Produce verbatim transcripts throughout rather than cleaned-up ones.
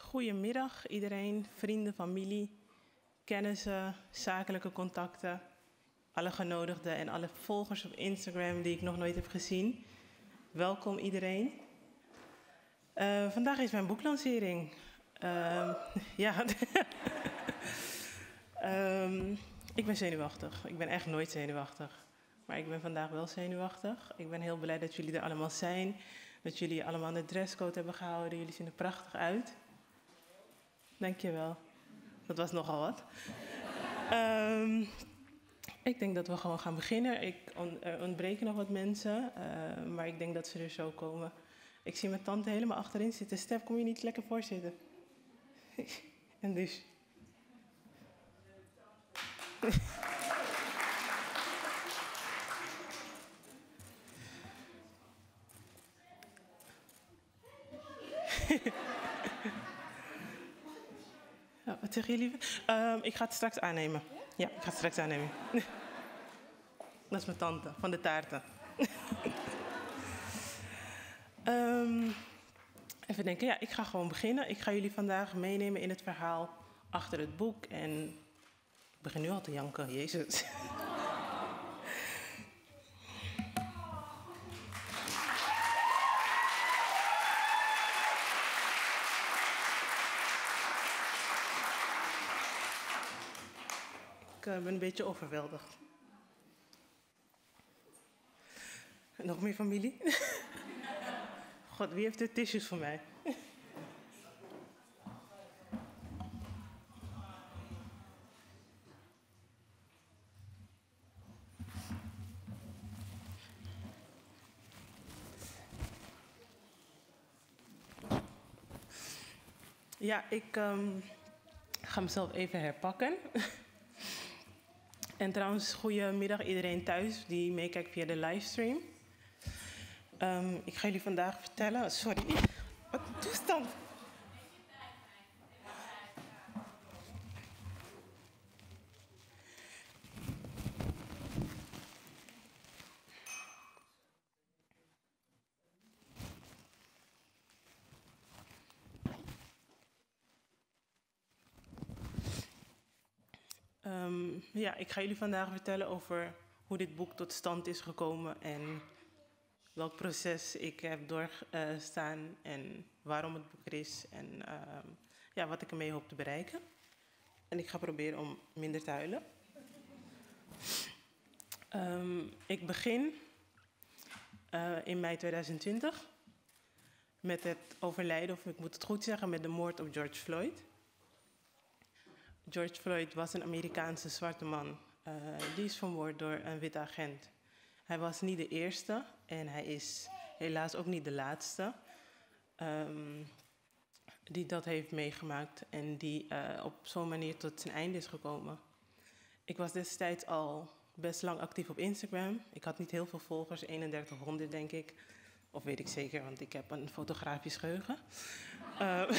Goedemiddag iedereen, vrienden, familie, kennissen, zakelijke contacten, alle genodigden en alle volgers op Instagram die ik nog nooit heb gezien. Welkom iedereen. Uh, vandaag is mijn boeklancering. Uh, ja, um, ik ben zenuwachtig. Ik ben echt nooit zenuwachtig. Maar ik ben vandaag wel zenuwachtig. Ik ben heel blij dat jullie er allemaal zijn. Dat jullie allemaal de dresscode hebben gehouden. Jullie zien er prachtig uit. Dankjewel. Dat was nogal wat. um, ik denk dat we gewoon gaan beginnen. Ik on, er ontbreken nog wat mensen, uh, maar ik denk dat ze er zo komen. Ik zie mijn tante helemaal achterin zitten. Stef, kom je niet lekker voor zitten? En dus... Ja, wat zeggen jullie? Uh, ik ga het straks aannemen. Ja, ik ga het straks aannemen. Dat is mijn tante, van de taarten. um, even denken, ja, ik ga gewoon beginnen. Ik ga jullie vandaag meenemen in het verhaal achter het boek. En ik begin nu al te janken, Jezus. Ik uh, ben een beetje overweldigd. Nog meer familie? God, wie heeft de tissues voor mij? Ja, ik um, ga mezelf even herpakken. En trouwens, goedemiddag iedereen thuis die meekijkt via de livestream. Um, ik ga jullie vandaag vertellen... Sorry, wat een toestand. Um, ja, ik ga jullie vandaag vertellen over hoe dit boek tot stand is gekomen en welk proces ik heb doorstaan uh, en waarom het boek er is en uh, ja, wat ik ermee hoop te bereiken. En ik ga proberen om minder te huilen. Um, ik begin uh, in mei tweeduizend twintig met het overlijden, of ik moet het goed zeggen, met de moord op George Floyd. George Floyd was een Amerikaanse zwarte man. Uh, die is vermoord door een witte agent. Hij was niet de eerste en hij is helaas ook niet de laatste um, die dat heeft meegemaakt en die uh, op zo'n manier tot zijn einde is gekomen. Ik was destijds al best lang actief op Instagram. Ik had niet heel veel volgers, eenendertighonderd denk ik. Of weet ik zeker, want ik heb een fotografisch geheugen. Uh,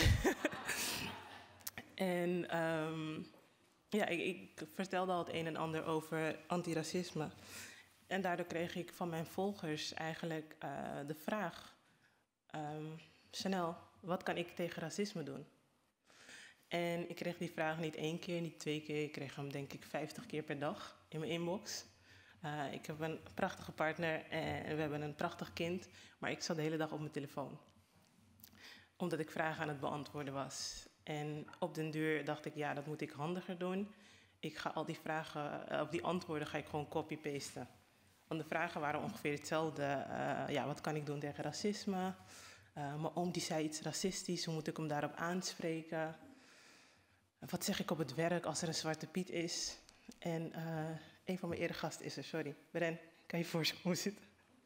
En um, ja, ik, ik vertelde al het een en ander over antiracisme. En daardoor kreeg ik van mijn volgers eigenlijk uh, de vraag... Um, Chanel, wat kan ik tegen racisme doen? En ik kreeg die vraag niet één keer, niet twee keer. Ik kreeg hem denk ik vijftig keer per dag in mijn inbox. Uh, ik heb een prachtige partner en we hebben een prachtig kind. Maar ik zat de hele dag op mijn telefoon. Omdat ik vragen aan het beantwoorden was. En op den duur dacht ik, ja, dat moet ik handiger doen. Ik ga al die vragen, of die antwoorden ga ik gewoon copy-pasten. Want de vragen waren ongeveer hetzelfde. Uh, ja, wat kan ik doen tegen racisme? Uh, mijn oom die zei iets racistisch, hoe moet ik hem daarop aanspreken? Wat zeg ik op het werk als er een zwarte Piet is? En uh, een van mijn eregasten is er, sorry. Bren, kan je voor zich zitten?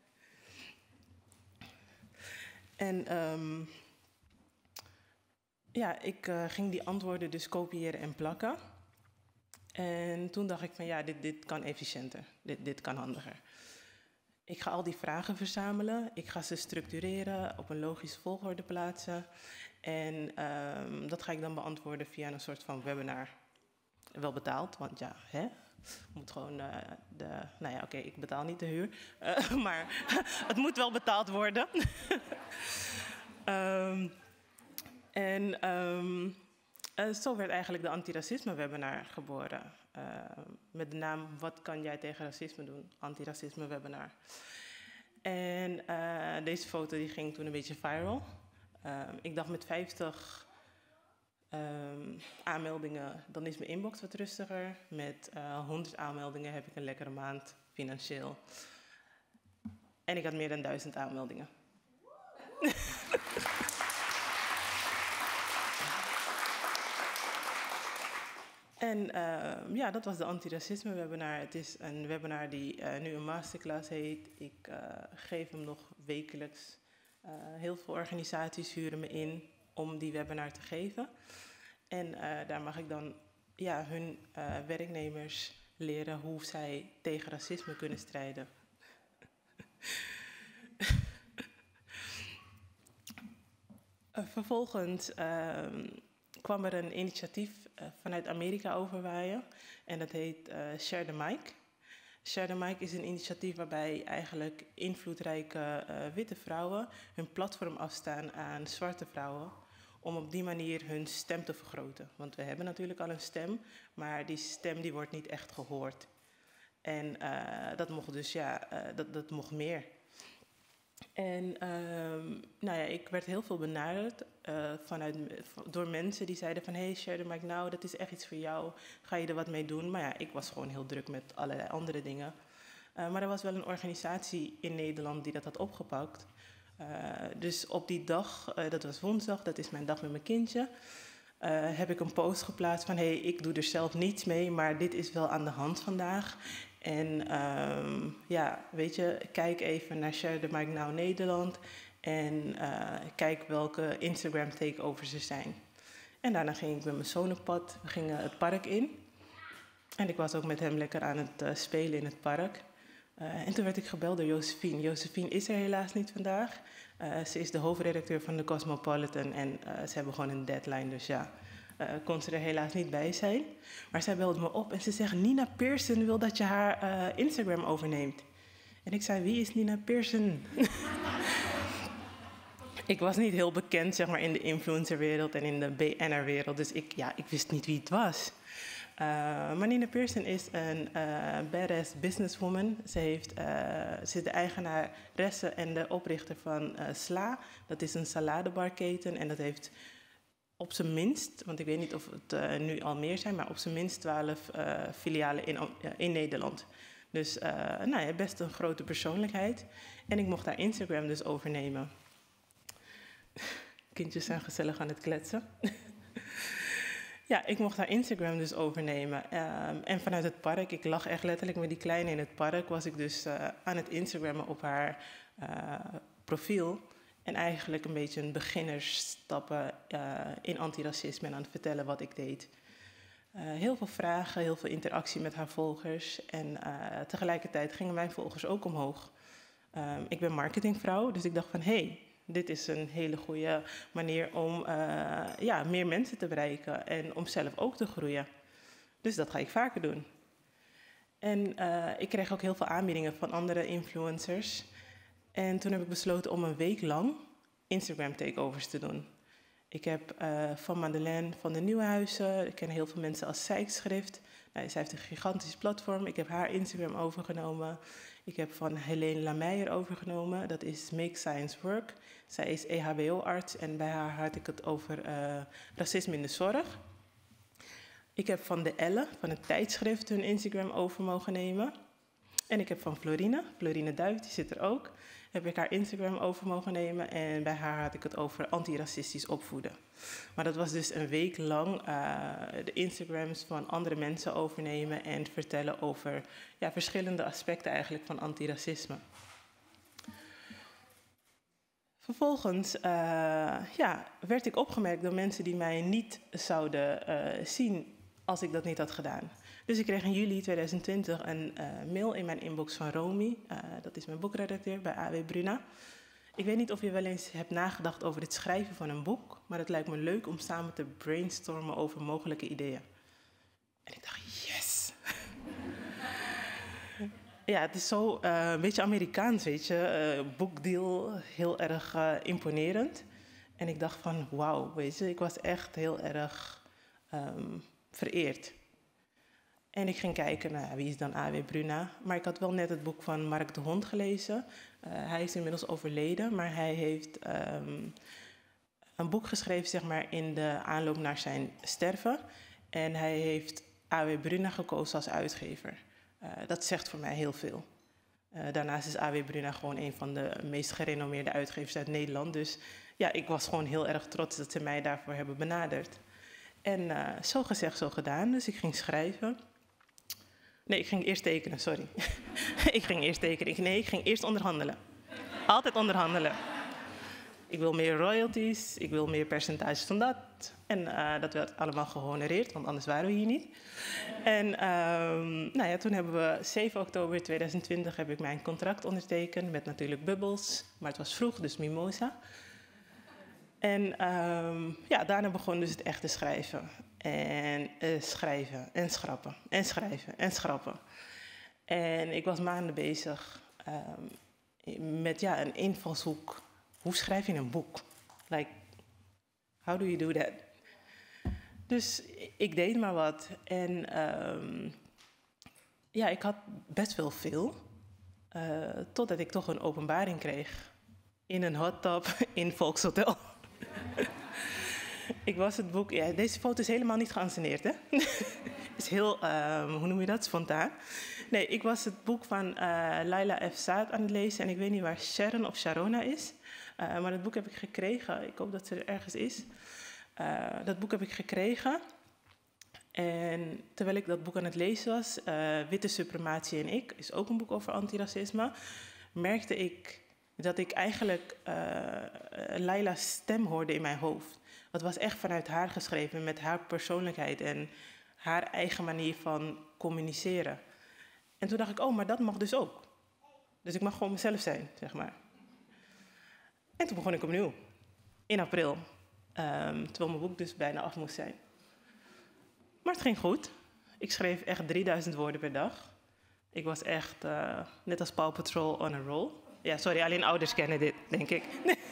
En... Um, Ja, ik uh, ging die antwoorden dus kopiëren en plakken. En toen dacht ik van ja, dit, dit kan efficiënter, dit, dit kan handiger. Ik ga al die vragen verzamelen, ik ga ze structureren, op een logische volgorde plaatsen. En um, dat ga ik dan beantwoorden via een soort van webinar. Wel betaald, want ja, hè? Moet gewoon uh, de... Nou ja, oké, okay, ik betaal niet de huur, uh, maar het moet wel betaald worden. um, En um, uh, zo werd eigenlijk de antiracisme-webinar geboren. Uh, met de naam Wat kan jij tegen racisme doen? Antiracisme-webinar. En uh, deze foto die ging toen een beetje viral. Uh, ik dacht met vijftig um, aanmeldingen, dan is mijn inbox wat rustiger. Met uh, honderd aanmeldingen heb ik een lekkere maand financieel. En ik had meer dan duizend aanmeldingen. En uh, ja, dat was de antiracisme webinar. Het is een webinar die uh, nu een masterclass heet. Ik uh, geef hem nog wekelijks. Uh, heel veel organisaties huren me in om die webinar te geven. En uh, daar mag ik dan ja, hun uh, werknemers leren hoe zij tegen racisme kunnen strijden. uh, vervolgens uh, kwam er een initiatief uh, vanuit Amerika overwaaien. En dat heet uh, Share the Mic. Share the Mic is een initiatief waarbij eigenlijk invloedrijke uh, witte vrouwen hun platform afstaan aan zwarte vrouwen. Om op die manier hun stem te vergroten. Want we hebben natuurlijk al een stem, maar die stem die wordt niet echt gehoord. En uh, dat mocht dus, ja, uh, dat, dat mocht meer. En uh, nou ja, ik werd heel veel benaderd uh, vanuit, door mensen die zeiden van... hey, Share the Mic, nou, dat is echt iets voor jou. Ga je er wat mee doen? Maar ja, ik was gewoon heel druk met allerlei andere dingen. Uh, maar er was wel een organisatie in Nederland die dat had opgepakt. Uh, dus op die dag, uh, dat was woensdag, dat is mijn dag met mijn kindje... Uh, heb ik een post geplaatst van... hey, ik doe er zelf niets mee, maar dit is wel aan de hand vandaag... En um, ja, weet je, kijk even naar Share the Mic Now Nederland en uh, kijk welke Instagram takeovers er zijn. En daarna ging ik met mijn zoon op pad, we gingen het park in. En ik was ook met hem lekker aan het uh, spelen in het park. Uh, en toen werd ik gebeld door Josephine. Josephine is er helaas niet vandaag. Uh, ze is de hoofdredacteur van de Cosmopolitan en uh, ze hebben gewoon een deadline, dus ja... Uh, kon ze er helaas niet bij zijn. Maar zij belde me op en ze zegt... Nina Pearson wil dat je haar uh, Instagram overneemt. En ik zei, wie is Nina Pearson? Ik was niet heel bekend zeg maar, in de influencerwereld en in de B N R-wereld. Dus ik, ja, ik wist niet wie het was. Uh, maar Nina Pearson is een uh, badass businesswoman. Ze, heeft, uh, ze is de eigenaresse en de oprichter van uh, Sla. Dat is een saladebarketen en dat heeft... op zijn minst, want ik weet niet of het uh, nu al meer zijn... maar op zijn minst twaalf uh, filialen in, uh, in Nederland. Dus uh, nou ja, best een grote persoonlijkheid. En ik mocht haar Instagram dus overnemen. Kindjes zijn gezellig aan het kletsen. Ja, ik mocht haar Instagram dus overnemen. Um, en vanuit het park, ik lag echt letterlijk met die kleine in het park... was ik dus uh, aan het Instagrammen op haar uh, profiel... En eigenlijk een beetje een beginnersstappen uh, in antiracisme en aan het vertellen wat ik deed. Uh, heel veel vragen, heel veel interactie met haar volgers. En uh, tegelijkertijd gingen mijn volgers ook omhoog. Um, ik ben marketingvrouw, dus ik dacht van... hé, hey, dit is een hele goede manier om uh, ja, meer mensen te bereiken... en om zelf ook te groeien. Dus dat ga ik vaker doen. En uh, ik kreeg ook heel veel aanbiedingen van andere influencers... En toen heb ik besloten om een week lang Instagram takeovers te doen. Ik heb uh, van Madeleine van de Nieuwenhuizen, ik ken heel veel mensen als Zijkschrift. Nou, zij heeft een gigantisch platform, ik heb haar Instagram overgenomen. Ik heb van Helene Lameijer overgenomen, dat is Make Science Work. Zij is E H B O-arts en bij haar had ik het over uh, racisme in de zorg. Ik heb van de Elle, van het tijdschrift, hun Instagram over mogen nemen. En ik heb van Florine, Florine Duif, die zit er ook... heb ik haar Instagram over mogen nemen en bij haar had ik het over antiracistisch opvoeden. Maar dat was dus een week lang uh, de Instagrams van andere mensen overnemen en vertellen over ja, verschillende aspecten eigenlijk van antiracisme. Vervolgens uh, ja, werd ik opgemerkt door mensen die mij niet zouden uh, zien als ik dat niet had gedaan. Dus ik kreeg in juli tweeduizend twintig een uh, mail in mijn inbox van Romy. Uh, dat is mijn boekredacteur bij A W Bruna. Ik weet niet of je wel eens hebt nagedacht over het schrijven van een boek... maar het lijkt me leuk om samen te brainstormen over mogelijke ideeën. En ik dacht, yes! Ja, het is zo uh, een beetje Amerikaans, weet je. Uh, boekdeal, heel erg uh, imponerend. En ik dacht van, wauw, weet je, ik was echt heel erg um, vereerd. En ik ging kijken, nou, wie is dan A W Bruna? Maar ik had wel net het boek van Mark de Hond gelezen. Uh, hij is inmiddels overleden, maar hij heeft um, een boek geschreven, zeg maar, in de aanloop naar zijn sterven. En hij heeft A W Bruna gekozen als uitgever. Uh, dat zegt voor mij heel veel. Uh, daarnaast is A W Bruna gewoon een van de meest gerenommeerde uitgevers uit Nederland. Dus ja, ik was gewoon heel erg trots dat ze mij daarvoor hebben benaderd. En uh, zo gezegd, zo gedaan. Dus ik ging schrijven. Nee, ik ging eerst tekenen, sorry. ik ging eerst tekenen. Ik, nee, ik ging eerst onderhandelen. Altijd onderhandelen. Ik wil meer royalties, ik wil meer percentages van dat. En uh, dat werd allemaal gehonoreerd, want anders waren we hier niet. En um, nou ja, toen hebben we zeven oktober tweeduizend twintig heb ik mijn contract ondertekend met natuurlijk Bubbles. Maar het was vroeg, dus Mimosa. En um, ja, daarna begon dus het echte schrijven. En uh, schrijven en schrappen en schrijven en schrappen. En ik was maanden bezig um, met ja, een invalshoek. Hoe schrijf je een boek? Like, how do you do that? Dus ik deed maar wat. En um, ja, ik had best wel veel. Uh, totdat ik toch een openbaring kreeg. In een hot tub in Volkshotel. Ik was het boek... Ja, deze foto is helemaal niet geanceneerd, hè? is heel, um, hoe noem je dat, spontaan. Nee, ik was het boek van uh, Laila F. Saad aan het lezen. En ik weet niet waar Sharon of Sharona is. Uh, maar dat boek heb ik gekregen. Ik hoop dat ze er ergens is. Uh, dat boek heb ik gekregen. En terwijl ik dat boek aan het lezen was... Uh, Witte Suprematie en ik, is ook een boek over antiracisme... merkte ik dat ik eigenlijk uh, Laila's stem hoorde in mijn hoofd. Het was echt vanuit haar geschreven, met haar persoonlijkheid... en haar eigen manier van communiceren. En toen dacht ik, oh, maar dat mag dus ook. Dus ik mag gewoon mezelf zijn, zeg maar. En toen begon ik opnieuw. In april. Um, terwijl mijn boek dus bijna af moest zijn. Maar het ging goed. Ik schreef echt drieduizend woorden per dag. Ik was echt, uh, net als Paw Patrol, on a roll. Ja, sorry, alleen ouders kennen dit, denk ik.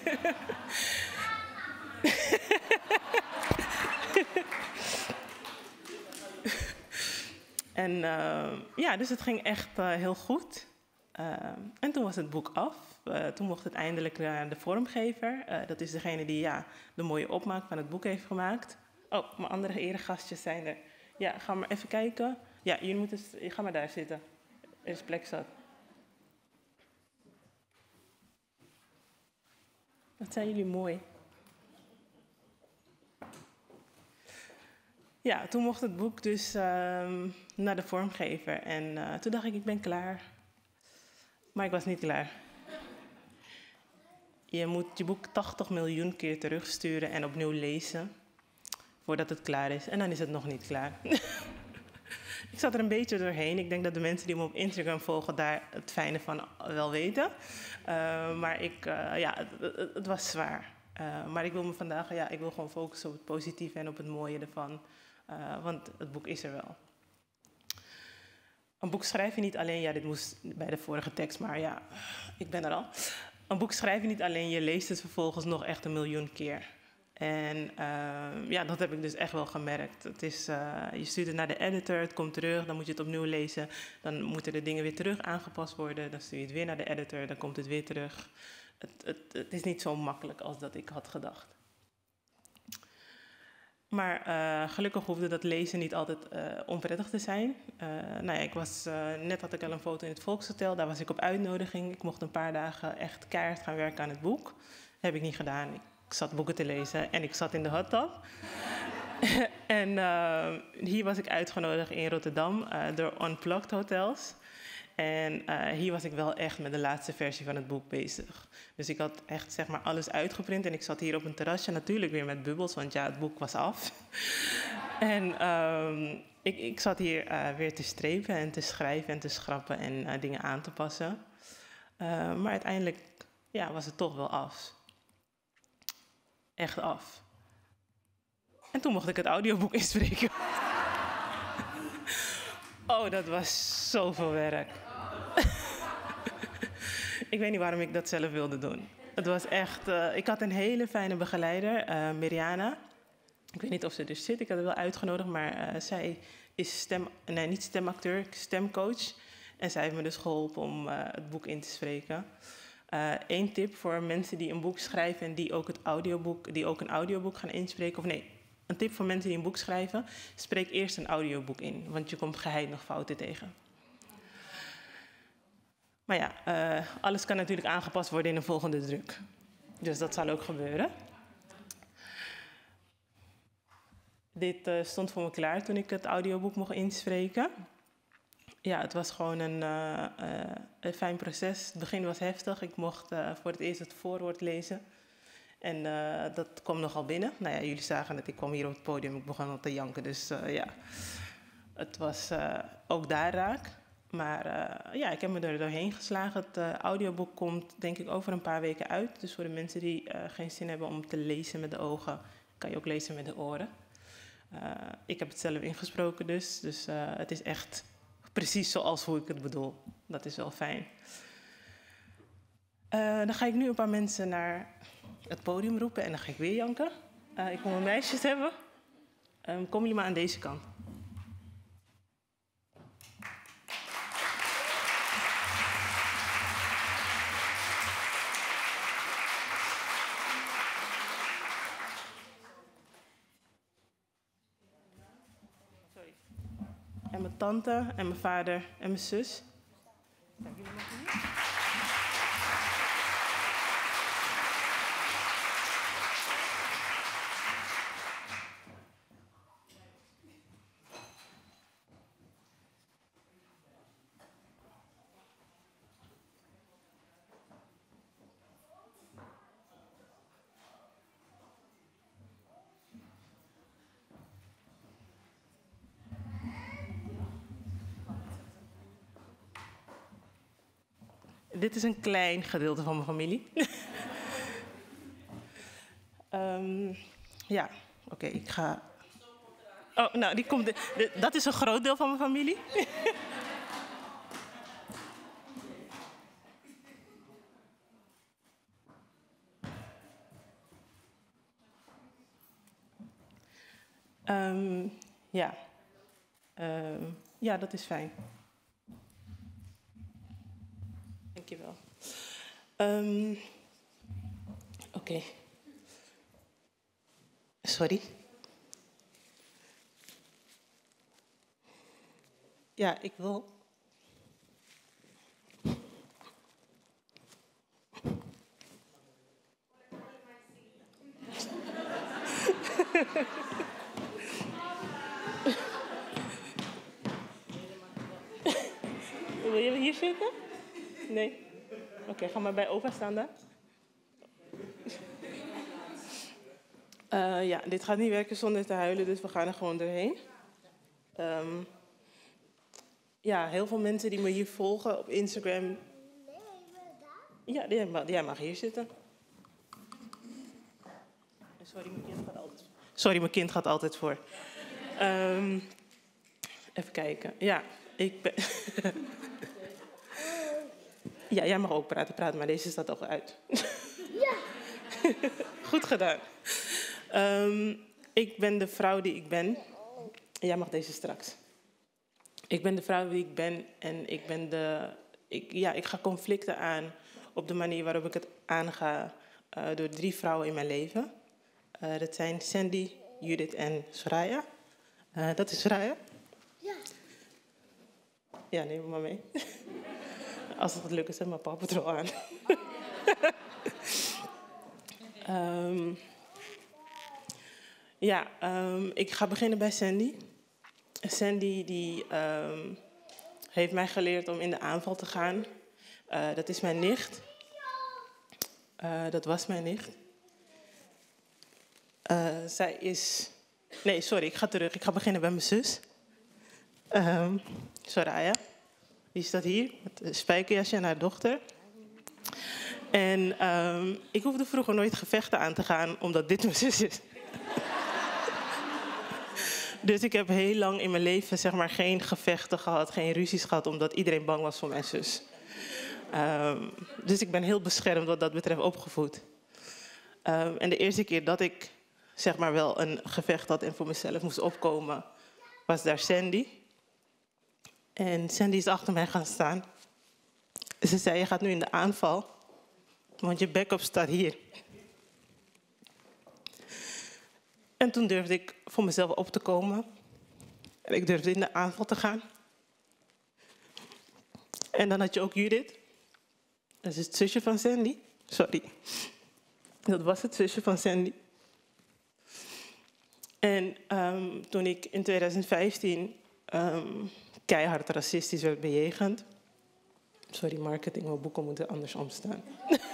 En uh, ja, dus het ging echt uh, heel goed. Uh, en toen was het boek af. Uh, toen mocht het eindelijk naar de vormgever. Uh, dat is degene die ja, de mooie opmaak van het boek heeft gemaakt. Oh, mijn andere eregastjes zijn er. Ja, ga maar even kijken. Ja, jullie moeten, ga maar daar zitten. Er is plek zat. Wat zijn jullie mooi. Ja, toen mocht het boek dus uh, naar de vormgever. En uh, toen dacht ik, ik ben klaar. Maar ik was niet klaar. Je moet je boek tachtig miljoen keer terugsturen en opnieuw lezen. Voordat het klaar is. En dan is het nog niet klaar. Ik zat er een beetje doorheen. Ik denk dat de mensen die me op Instagram volgen daar het fijne van wel weten. Uh, maar ik, uh, ja, het, het, het was zwaar. Uh, maar ik wil me vandaag, ja, ik wil gewoon focussen op het positieve en op het mooie ervan. Uh, want het boek is er wel. Een boek schrijf je niet alleen, ja, dit moest bij de vorige tekst, maar ja, ik ben er al. Een boek schrijf je niet alleen, je leest het vervolgens nog echt een miljoen keer. En uh, ja, dat heb ik dus echt wel gemerkt. Het is, uh, je stuurt het naar de editor, het komt terug, dan moet je het opnieuw lezen. Dan moeten de dingen weer terug aangepast worden. Dan stuur je het weer naar de editor, dan komt het weer terug. Het, het, het is niet zo makkelijk als dat ik had gedacht. Maar uh, gelukkig hoefde dat lezen niet altijd uh, onprettig te zijn. Uh, nou ja, ik was, uh, net had ik al een foto in het Volkshotel, daar was ik op uitnodiging. Ik mocht een paar dagen echt keihard gaan werken aan het boek. Dat heb ik niet gedaan. Ik zat boeken te lezen en ik zat in de hot tub. en uh, hier was ik uitgenodigd in Rotterdam uh, door Unplugged Hotels. En uh, hier was ik wel echt met de laatste versie van het boek bezig. Dus ik had echt zeg maar alles uitgeprint en ik zat hier op een terrasje, natuurlijk weer met bubbels, want ja, het boek was af. en um, ik, ik zat hier uh, weer te strepen en te schrijven en te schrappen en uh, dingen aan te passen. Uh, maar uiteindelijk ja, was het toch wel af. Echt af. En toen mocht ik het audioboek inspreken. Oh, dat was zoveel werk. Ik weet niet waarom ik dat zelf wilde doen. Het was echt... Uh, ik had een hele fijne begeleider, uh, Mirjana. Ik weet niet of ze er zit, ik had haar wel uitgenodigd, maar uh, zij is stem... Nee, niet stemacteur, stemcoach. En zij heeft me dus geholpen om uh, het boek in te spreken. Eén uh, tip voor mensen die een boek schrijven en die ook, het audioboek, die ook een audioboek gaan inspreken. Of nee, een tip voor mensen die een boek schrijven. Spreek eerst een audioboek in, want je komt geheid nog fouten tegen. Maar ja, uh, alles kan natuurlijk aangepast worden in een volgende druk. Dus dat zal ook gebeuren. Dit uh, stond voor me klaar toen ik het audioboek mocht inspreken. Ja, het was gewoon een, uh, uh, een fijn proces. Het begin was heftig. Ik mocht uh, voor het eerst het voorwoord lezen. En uh, dat kwam nogal binnen. Nou ja, jullie zagen het. Ik kwam hier op het podium. Ik begon al te janken. Dus uh, ja, het was uh, ook daar raak. Maar uh, ja, ik heb me er doorheen geslagen. Het uh, audioboek komt denk ik over een paar weken uit. Dus voor de mensen die uh, geen zin hebben om te lezen met de ogen, kan je ook lezen met de oren. Uh, ik heb het zelf ingesproken dus. Dus uh, het is echt precies zoals hoe ik het bedoel. Dat is wel fijn. Uh, dan ga ik nu een paar mensen naar het podium roepen en dan ga ik weer janken. Uh, ik wil mijn meisjes hebben. Um, kom jullie maar aan deze kant. Sorry. En mijn tante en mijn vader en mijn zus. Kijk, jullie mogen hier. Dit is een klein gedeelte van mijn familie. um, ja, oké, okay, ik ga... Oh, nou, die komt... De, de, dat is een groot deel van mijn familie. um, ja. Um, ja, dat is fijn. Dankjewel. Um, Oké. Okay. Sorry. Ja, ik wil... Wil je hier zitten? Nee? Oké, okay, ga maar bij opa staan daar. Uh, ja, dit gaat niet werken zonder te huilen, dus we gaan er gewoon doorheen. Um, ja, heel veel mensen die me hier volgen op Instagram... Ja, jij mag, jij mag hier zitten. Sorry, mijn kind gaat altijd, Sorry, mijn kind gaat altijd voor. Um, even kijken. Ja, ik ben... Ja, jij mag ook praten, praten, maar deze staat al uit. Ja. Goed gedaan. Um, ik ben de vrouw die ik ben. Jij mag deze straks. Ik ben de vrouw die ik ben en ik ben de... Ik, ja, ik ga conflicten aan op de manier waarop ik het aanga uh, door drie vrouwen in mijn leven. Uh, dat zijn Sandy, Judith en Soraya. Uh, dat is Soraya. Ja. Ja, neem me maar mee. Als het lukt, zet mijn Paw Patrol aan. um, ja, um, ik ga beginnen bij Sandy. Sandy die, um, heeft mij geleerd om in de aanval te gaan. Uh, dat is mijn nicht. Uh, dat was mijn nicht. Uh, zij is... Nee, sorry, ik ga terug. Ik ga beginnen bij mijn zus. Um, Soraya. Die staat hier met een spijkerjasje en haar dochter. En um, ik hoefde vroeger nooit gevechten aan te gaan, omdat dit mijn zus is. Dus ik heb heel lang in mijn leven zeg maar, geen gevechten gehad, geen ruzies gehad, omdat iedereen bang was voor mijn zus. Um, dus ik ben heel beschermd wat dat betreft opgevoed. Um, en de eerste keer dat ik zeg maar wel een gevecht had en voor mezelf moest opkomen, was daar Sandy. En Sandy is achter mij gaan staan. Ze zei, je gaat nu in de aanval, want je backup staat hier. En toen durfde ik voor mezelf op te komen. En ik durfde in de aanval te gaan. En dan had je ook Judith. Dat is het zusje van Sandy. Sorry. Dat was het zusje van Sandy. En um, toen ik in twintig vijftien um, keihard racistisch werd bejegend. Sorry, marketing, mijn boeken moeten andersom staan.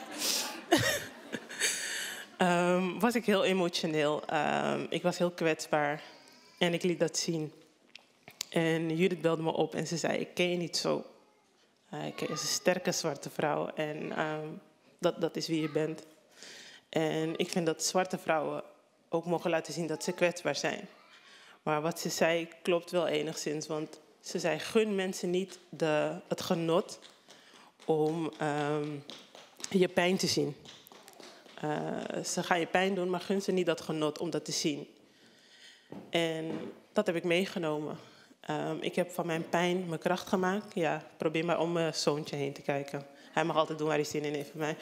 um, was ik heel emotioneel. Um, ik was heel kwetsbaar. En ik liet dat zien. En Judith belde me op en ze zei, ik ken je niet zo. Uh, ik ken je als een sterke zwarte vrouw. En um, dat, dat is wie je bent. En ik vind dat zwarte vrouwen ook mogen laten zien dat ze kwetsbaar zijn. Maar wat ze zei klopt wel enigszins. Want ze zei, gun mensen niet de, het genot om um, je pijn te zien. Uh, ze gaan je pijn doen, maar gun ze niet dat genot om dat te zien. En dat heb ik meegenomen. Um, ik heb van mijn pijn mijn kracht gemaakt. Ja, probeer maar om mijn zoontje heen te kijken. Hij mag altijd doen waar hij zin in heeft voor mij.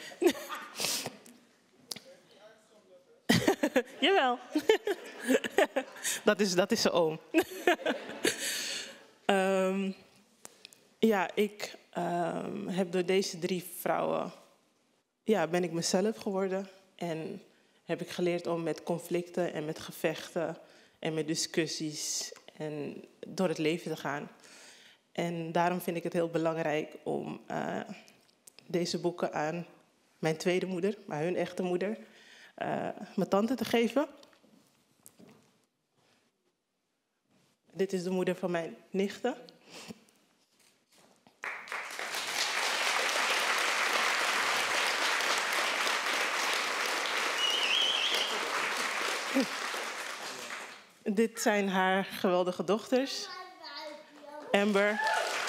Jawel. dat, is, dat is zijn oom. um, ja, ik um, heb door deze drie vrouwen... Ja, ben ik mezelf geworden. En heb ik geleerd om met conflicten en met gevechten... en met discussies en door het leven te gaan. En daarom vind ik het heel belangrijk om uh, deze boeken aan mijn tweede moeder... maar hun echte moeder... Uh, mijn tante te geven. Dit is de moeder van mijn nichten. Dit zijn haar geweldige dochters. Amber.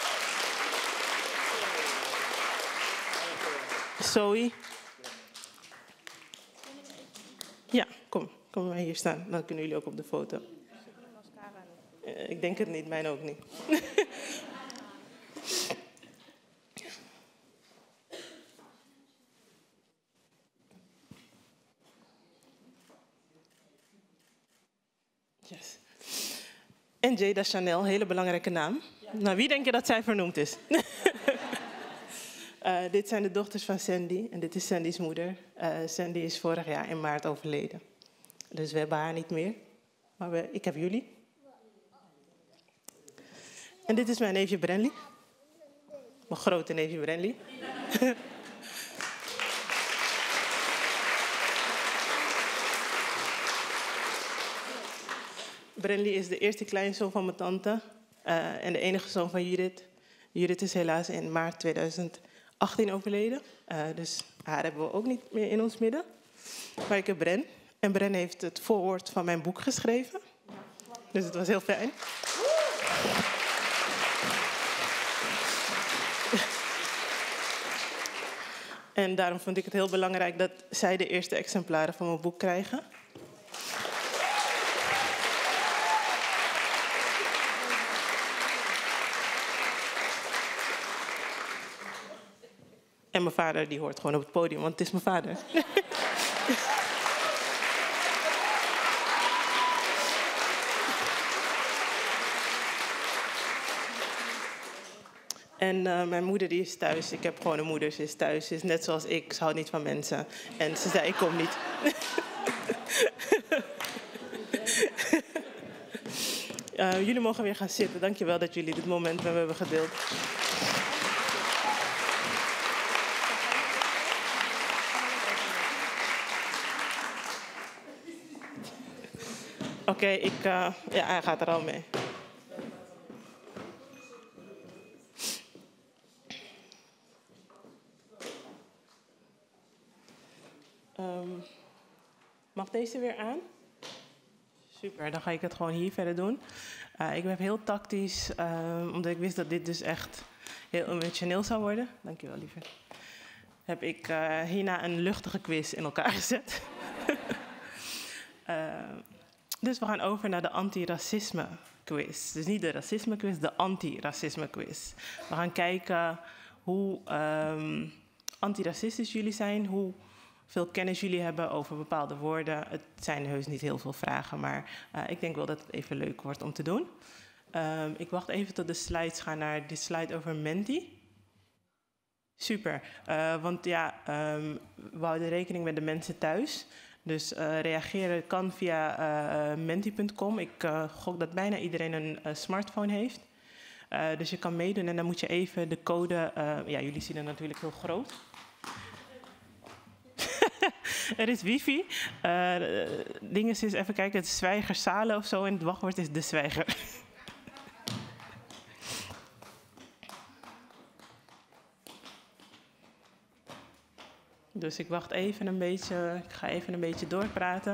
Zoe. Ja, kom. Kom maar hier staan. Dan kunnen jullie ook op de foto. Uh, ik denk het niet, mijn ook niet. Yes. En Jada Chanel, hele belangrijke naam. Ja. Nou, wie denk je dat zij vernoemd is? uh, dit zijn de dochters van Sandy en dit is Sandy's moeder. Uh, Sandy is vorig jaar in maart overleden. Dus we hebben haar niet meer. Maar we, ik heb jullie. En dit is mijn neefje Brenly. Mijn grote neefje Brenly. Brenly is de eerste kleinzoon van mijn tante. Uh, en de enige zoon van Judith. Judith is helaas in maart tweeduizend achttien overleden. Uh, dus haar hebben we ook niet meer in ons midden. Maar ik heb Bren. En Bren heeft het voorwoord van mijn boek geschreven. Dus het was heel fijn. En daarom vond ik het heel belangrijk dat zij de eerste exemplaren van mijn boek krijgen. En mijn vader die hoort gewoon op het podium, want het is mijn vader. En uh, mijn moeder die is thuis. Ik heb gewoon een moeder, ze is thuis. Ze is net zoals ik, ze houdt niet van mensen. En ze zei, ik kom niet. uh, jullie mogen weer gaan zitten. Dankjewel dat jullie dit moment met me hebben gedeeld. Oké, okay, ik... Uh, ja, hij gaat er al mee. Um, mag deze weer aan? Super, dan ga ik het gewoon hier verder doen. Uh, ik ben heel tactisch, uh, omdat ik wist dat dit dus echt heel emotioneel zou worden, dankjewel lieve, heb ik uh, hierna een luchtige quiz in elkaar gezet. uh, dus we gaan over naar de antiracisme quiz. Dus niet de racisme quiz, de antiracisme quiz. We gaan kijken hoe um, antiracistisch jullie zijn, hoe veel kennis jullie hebben over bepaalde woorden. Het zijn heus niet heel veel vragen, maar uh, ik denk wel dat het even leuk wordt om te doen. Um, ik wacht even tot de slides gaan naar de slide over Menti. Super, uh, want ja, um, we houden rekening met de mensen thuis. Dus uh, reageren kan via uh, menti punt com. Ik uh, gok dat bijna iedereen een uh, smartphone heeft. Uh, dus je kan meedoen en dan moet je even de code... Uh, ja, jullie zien het natuurlijk heel groot. Er is wifi. Uh, Dingen is even kijken, het Zwijger Salen of zo en het wachtwoord is de Zwijger. Dus ik wacht even een beetje, ik ga even een beetje doorpraten.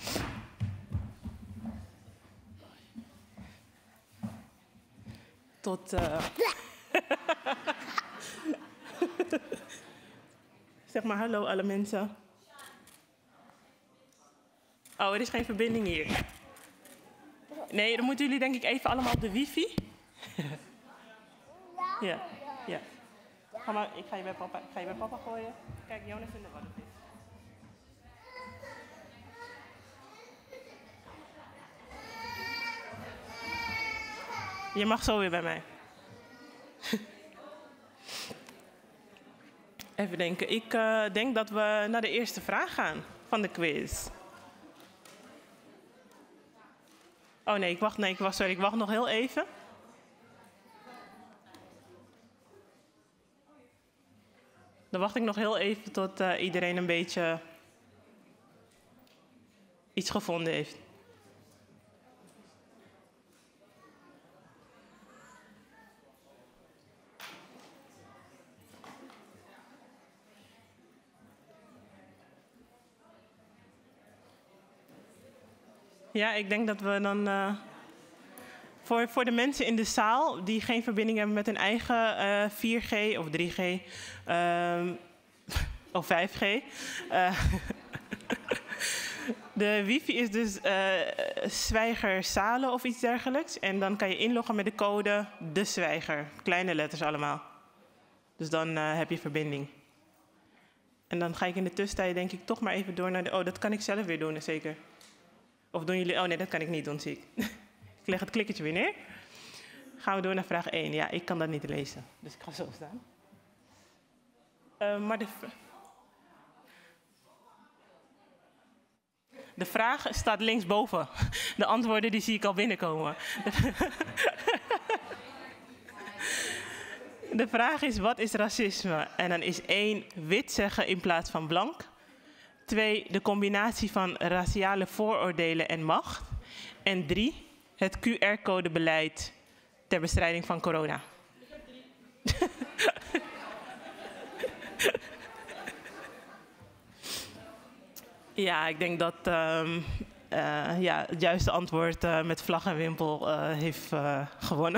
Tot... Uh... Zeg maar hallo alle mensen. Oh, er is geen verbinding hier. Nee, dan moeten jullie denk ik even allemaal op de wifi. Ja, ja. Ga maar, ik ga je bij papa, ik ga je bij papa gooien. Kijk, Jonas in de waddenvis. Je mag zo weer bij mij. Even denken. Ik uh, denk dat we naar de eerste vraag gaan van de quiz. Oh nee, ik wacht, nee, ik wacht, sorry, ik wacht nog heel even. Dan wacht ik nog heel even tot uh, iedereen een beetje iets gevonden heeft. Ja, ik denk dat we dan... Uh, voor, voor de mensen in de zaal die geen verbinding hebben met hun eigen uh, vier G of drie G uh, of vijf G... Uh, de wifi is dus uh, Zwijger Salen of iets dergelijks. En dan kan je inloggen met de code de Zwijger. Kleine letters allemaal. Dus dan uh, heb je verbinding. En dan ga ik in de tussentijd denk ik toch maar even door naar de... Oh, dat kan ik zelf weer doen, zeker. Of doen jullie... Oh nee, dat kan ik niet doen, zie ik. Ik leg het klikkertje weer neer. Gaan we door naar vraag één. Ja, ik kan dat niet lezen. Dus ik ga zo staan. Uh, maar de... De vraag staat linksboven. De antwoorden die zie ik al binnenkomen. De vraag is, wat is racisme? En dan is één, wit zeggen in plaats van blank. Twee, de combinatie van raciale vooroordelen en macht. En drie, het Q R-codebeleid ter bestrijding van corona. Ja, ik denk dat um, uh, ja, het juiste antwoord uh, met vlag en wimpel uh, heeft uh, gewonnen.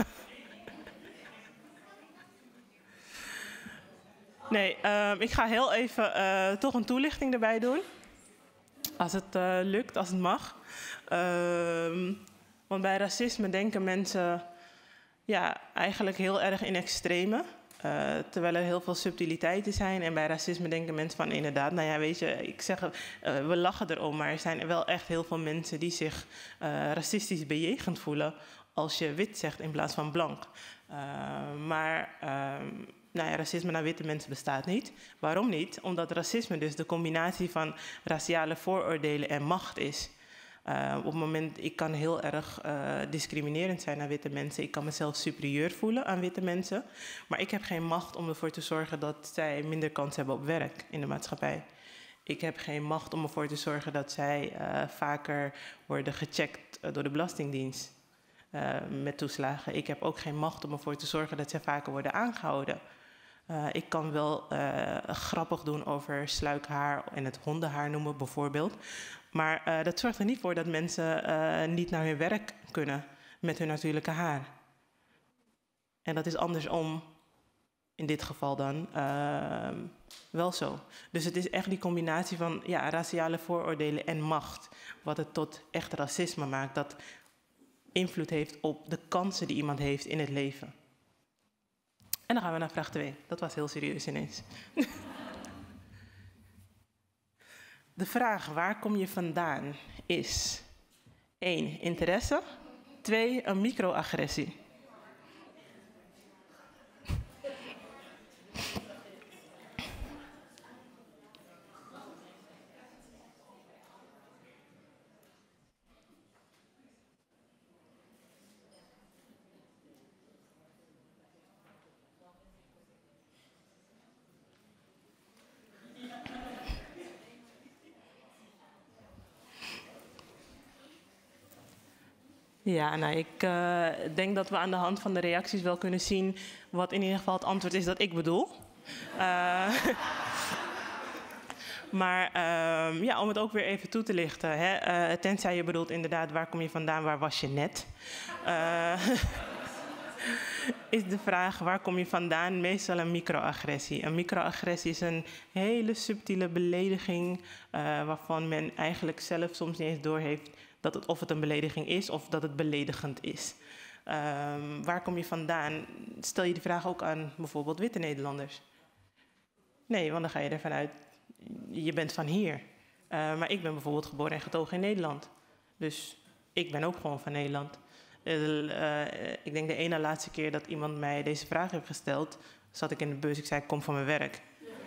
Nee, um, ik ga heel even uh, toch een toelichting erbij doen. Als het uh, lukt, als het mag. Um, want bij racisme denken mensen ja, eigenlijk heel erg in extreme. Uh, terwijl er heel veel subtiliteiten zijn. En bij racisme denken mensen van inderdaad, nou ja, weet je, ik zeg, uh, we lachen erom. Maar er zijn wel echt heel veel mensen die zich uh, racistisch bejegend voelen als je wit zegt in plaats van blank. Uh, maar uh, nou ja, racisme naar witte mensen bestaat niet. Waarom niet? Omdat racisme dus de combinatie van raciale vooroordelen en macht is. Uh, op het moment, ik kan heel erg uh, discriminerend zijn naar witte mensen. Ik kan mezelf superieur voelen aan witte mensen. Maar ik heb geen macht om ervoor te zorgen dat zij minder kans hebben op werk in de maatschappij. Ik heb geen macht om ervoor te zorgen dat zij uh, vaker worden gecheckt uh, door de Belastingdienst uh, met toeslagen. Ik heb ook geen macht om ervoor te zorgen dat zij vaker worden aangehouden. Uh, ik kan wel uh, grappig doen over sluikhaar en het hondenhaar noemen bijvoorbeeld. Maar uh, dat zorgt er niet voor dat mensen uh, niet naar hun werk kunnen met hun natuurlijke haar. En dat is andersom in dit geval dan uh, wel zo. Dus het is echt die combinatie van ja, raciale vooroordelen en macht, wat het tot echt racisme maakt, dat invloed heeft op de kansen die iemand heeft in het leven. En dan gaan we naar vraag twee. Dat was heel serieus ineens. De vraag, waar kom je vandaan, is één, interesse. Twee, een microagressie. Ja, nou, ik uh, denk dat we aan de hand van de reacties wel kunnen zien wat in ieder geval het antwoord is dat ik bedoel. Uh, maar uh, ja, om het ook weer even toe te lichten. Hè, uh, tenzij je bedoelt inderdaad, waar kom je vandaan, waar was je net? Uh, is de vraag, waar kom je vandaan, meestal een microagressie. Een microagressie is een hele subtiele belediging uh, waarvan men eigenlijk zelf soms niet eens doorheeft dat het, of het een belediging is of dat het beledigend is. Um, waar kom je vandaan? Stel je die vraag ook aan bijvoorbeeld witte Nederlanders? Nee, want dan ga je ervan uit, je bent van hier. Uh, maar ik ben bijvoorbeeld geboren en getogen in Nederland. Dus ik ben ook gewoon van Nederland. Uh, uh, ik denk de ene laatste keer dat iemand mij deze vraag heeft gesteld, zat ik in de bus, ik zei, ik kom van mijn werk.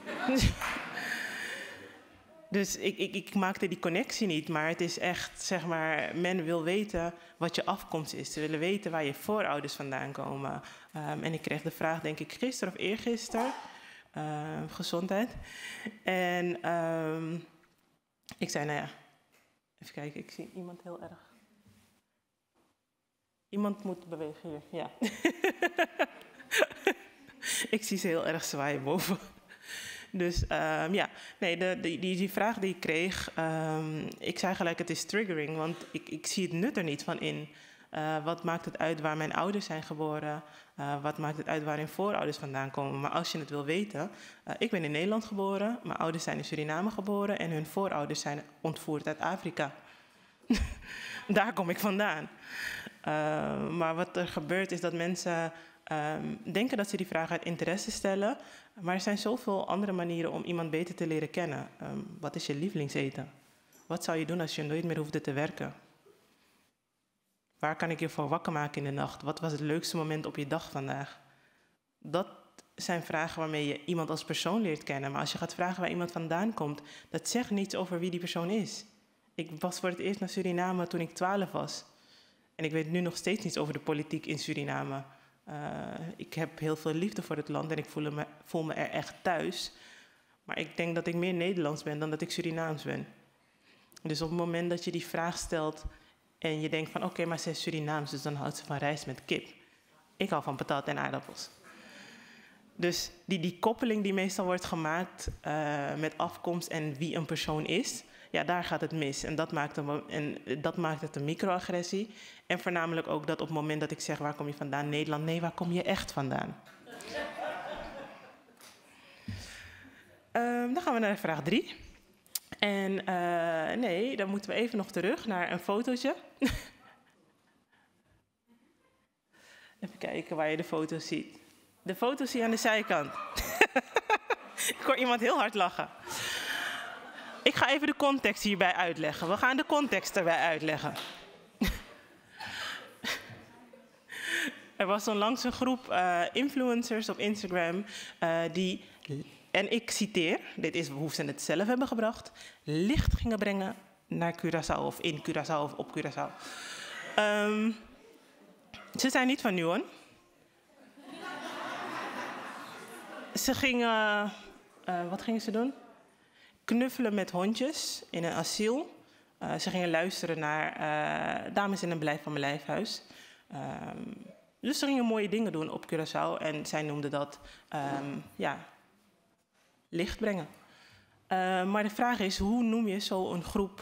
Dus ik, ik, ik maakte die connectie niet, maar het is echt, zeg maar, men wil weten wat je afkomst is. Ze willen weten waar je voorouders vandaan komen. Um, en ik kreeg de vraag, denk ik, gisteren of eergisteren. Uh, gezondheid. En um, ik zei, nou ja, even kijken, ik zie iemand heel erg. Iemand moet bewegen hier, ja. Ik zie ze heel erg zwaaien boven. Dus um, ja, nee, de, die, die, die vraag die ik kreeg, um, ik zei gelijk, het is triggering, want ik, ik zie het nut er niet van in. Uh, wat maakt het uit waar mijn ouders zijn geboren? Uh, wat maakt het uit waar hun voorouders vandaan komen? Maar als je het wil weten, uh, ik ben in Nederland geboren, mijn ouders zijn in Suriname geboren en hun voorouders zijn ontvoerd uit Afrika. Daar kom ik vandaan. Uh, maar wat er gebeurt is dat mensen um, denken dat ze die vraag uit interesse stellen. Maar er zijn zoveel andere manieren om iemand beter te leren kennen. Um, wat is je lievelingseten? Wat zou je doen als je nooit meer hoefde te werken? Waar kan ik je voor wakker maken in de nacht? Wat was het leukste moment op je dag vandaag? Dat zijn vragen waarmee je iemand als persoon leert kennen. Maar als je gaat vragen waar iemand vandaan komt, dat zegt niets over wie die persoon is. Ik was voor het eerst naar Suriname toen ik twaalf was. En ik weet nu nog steeds niets over de politiek in Suriname. Uh, ik heb heel veel liefde voor het land en ik voel me, voel me er echt thuis. Maar ik denk dat ik meer Nederlands ben dan dat ik Surinaams ben. Dus op het moment dat je die vraag stelt en je denkt van oké, okay, maar ze is Surinaams, dus dan houdt ze van rijst met kip. Ik hou van patat en aardappels. Dus die, die koppeling die meestal wordt gemaakt uh, met afkomst en wie een persoon is, ja, daar gaat het mis. En dat maakt, een, en dat maakt het een microagressie. En voornamelijk ook dat op het moment dat ik zeg, waar kom je vandaan? Nederland. Nee, waar kom je echt vandaan? uh, dan gaan we naar vraag drie. En uh, nee, dan moeten we even nog terug naar een fotootje. Even kijken waar je de foto's ziet. De foto's zie je aan de zijkant. Ik hoor iemand heel hard lachen. Ik ga even de context hierbij uitleggen. We gaan de context erbij uitleggen. Er was onlangs een groep uh, influencers op Instagram uh, die, en ik citeer, dit is hoe ze het zelf hebben gebracht, licht gingen brengen naar Curaçao of in Curaçao of op Curaçao. Um, ze zijn niet van Nuon. Ze gingen, uh, wat gingen ze doen? Knuffelen met hondjes in een asiel. Uh, ze gingen luisteren naar uh, dames in een blijf van mijn lijfhuis. Um, dus ze gingen mooie dingen doen op Curaçao en zij noemden dat um, ja, licht brengen. Uh, maar de vraag is, hoe noem je zo'n groep?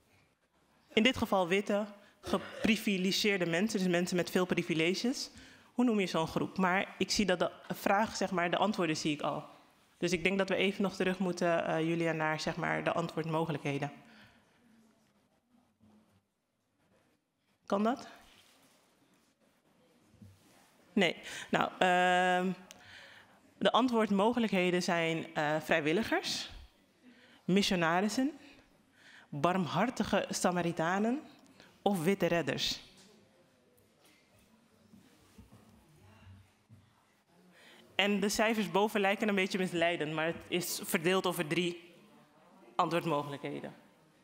In dit geval witte, geprivilegeerde mensen, dus mensen met veel privileges. Hoe noem je zo'n groep? Maar ik zie dat de vraag, zeg maar, de antwoorden zie ik al. Dus ik denk dat we even nog terug moeten, uh, Julia, naar zeg maar, de antwoordmogelijkheden. Kan dat? Nee. Nou, uh, de antwoordmogelijkheden zijn uh, vrijwilligers, missionarissen, barmhartige Samaritanen of witte redders. En de cijfers boven lijken een beetje misleidend, maar het is verdeeld over drie antwoordmogelijkheden.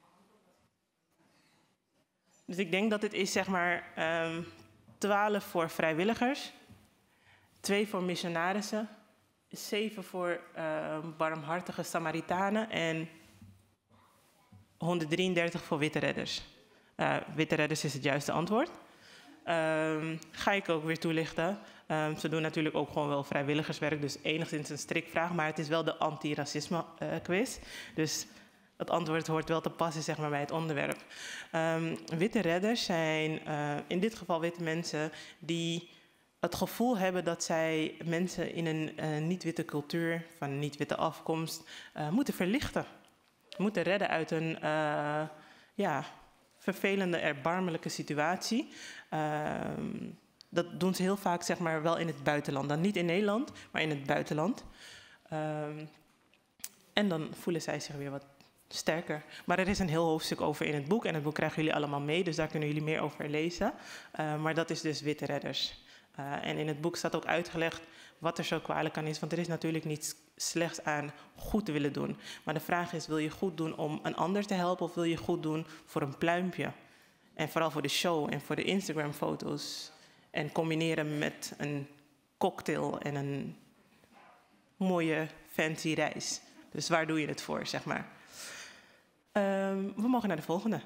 Dus ik denk dat het is zeg maar um, twaalf voor vrijwilligers, twee voor missionarissen, zeven voor uh, barmhartige Samaritanen en honderddrieëndertig voor witte redders. Uh, witte redders is het juiste antwoord. Um, ga ik ook weer toelichten. Um, ze doen natuurlijk ook gewoon wel vrijwilligerswerk, dus enigszins een strikvraag, maar het is wel de anti-racisme uh, quiz. Dus het antwoord hoort wel te passen zeg maar, bij het onderwerp. Um, witte redders zijn uh, in dit geval witte mensen die het gevoel hebben dat zij mensen in een uh, niet-witte cultuur, van niet-witte afkomst, uh, moeten verlichten. Moeten redden uit een uh, ja, vervelende, erbarmelijke situatie. Uh, dat doen ze heel vaak zeg maar, wel in het buitenland. Dan niet in Nederland, maar in het buitenland. Uh, en dan voelen zij zich weer wat sterker. Maar er is een heel hoofdstuk over in het boek. En het boek krijgen jullie allemaal mee, dus daar kunnen jullie meer over lezen. Uh, maar dat is dus witte redders. Uh, en in het boek staat ook uitgelegd wat er zo kwalijk aan is. Want er is natuurlijk niets slechts aan goed te willen doen. Maar de vraag is, wil je goed doen om een ander te helpen of wil je goed doen voor een pluimpje? En vooral voor de show en voor de Instagram-foto's. En combineren met een cocktail en een mooie fancy reis. Dus waar doe je het voor, zeg maar? Um, we mogen naar de volgende.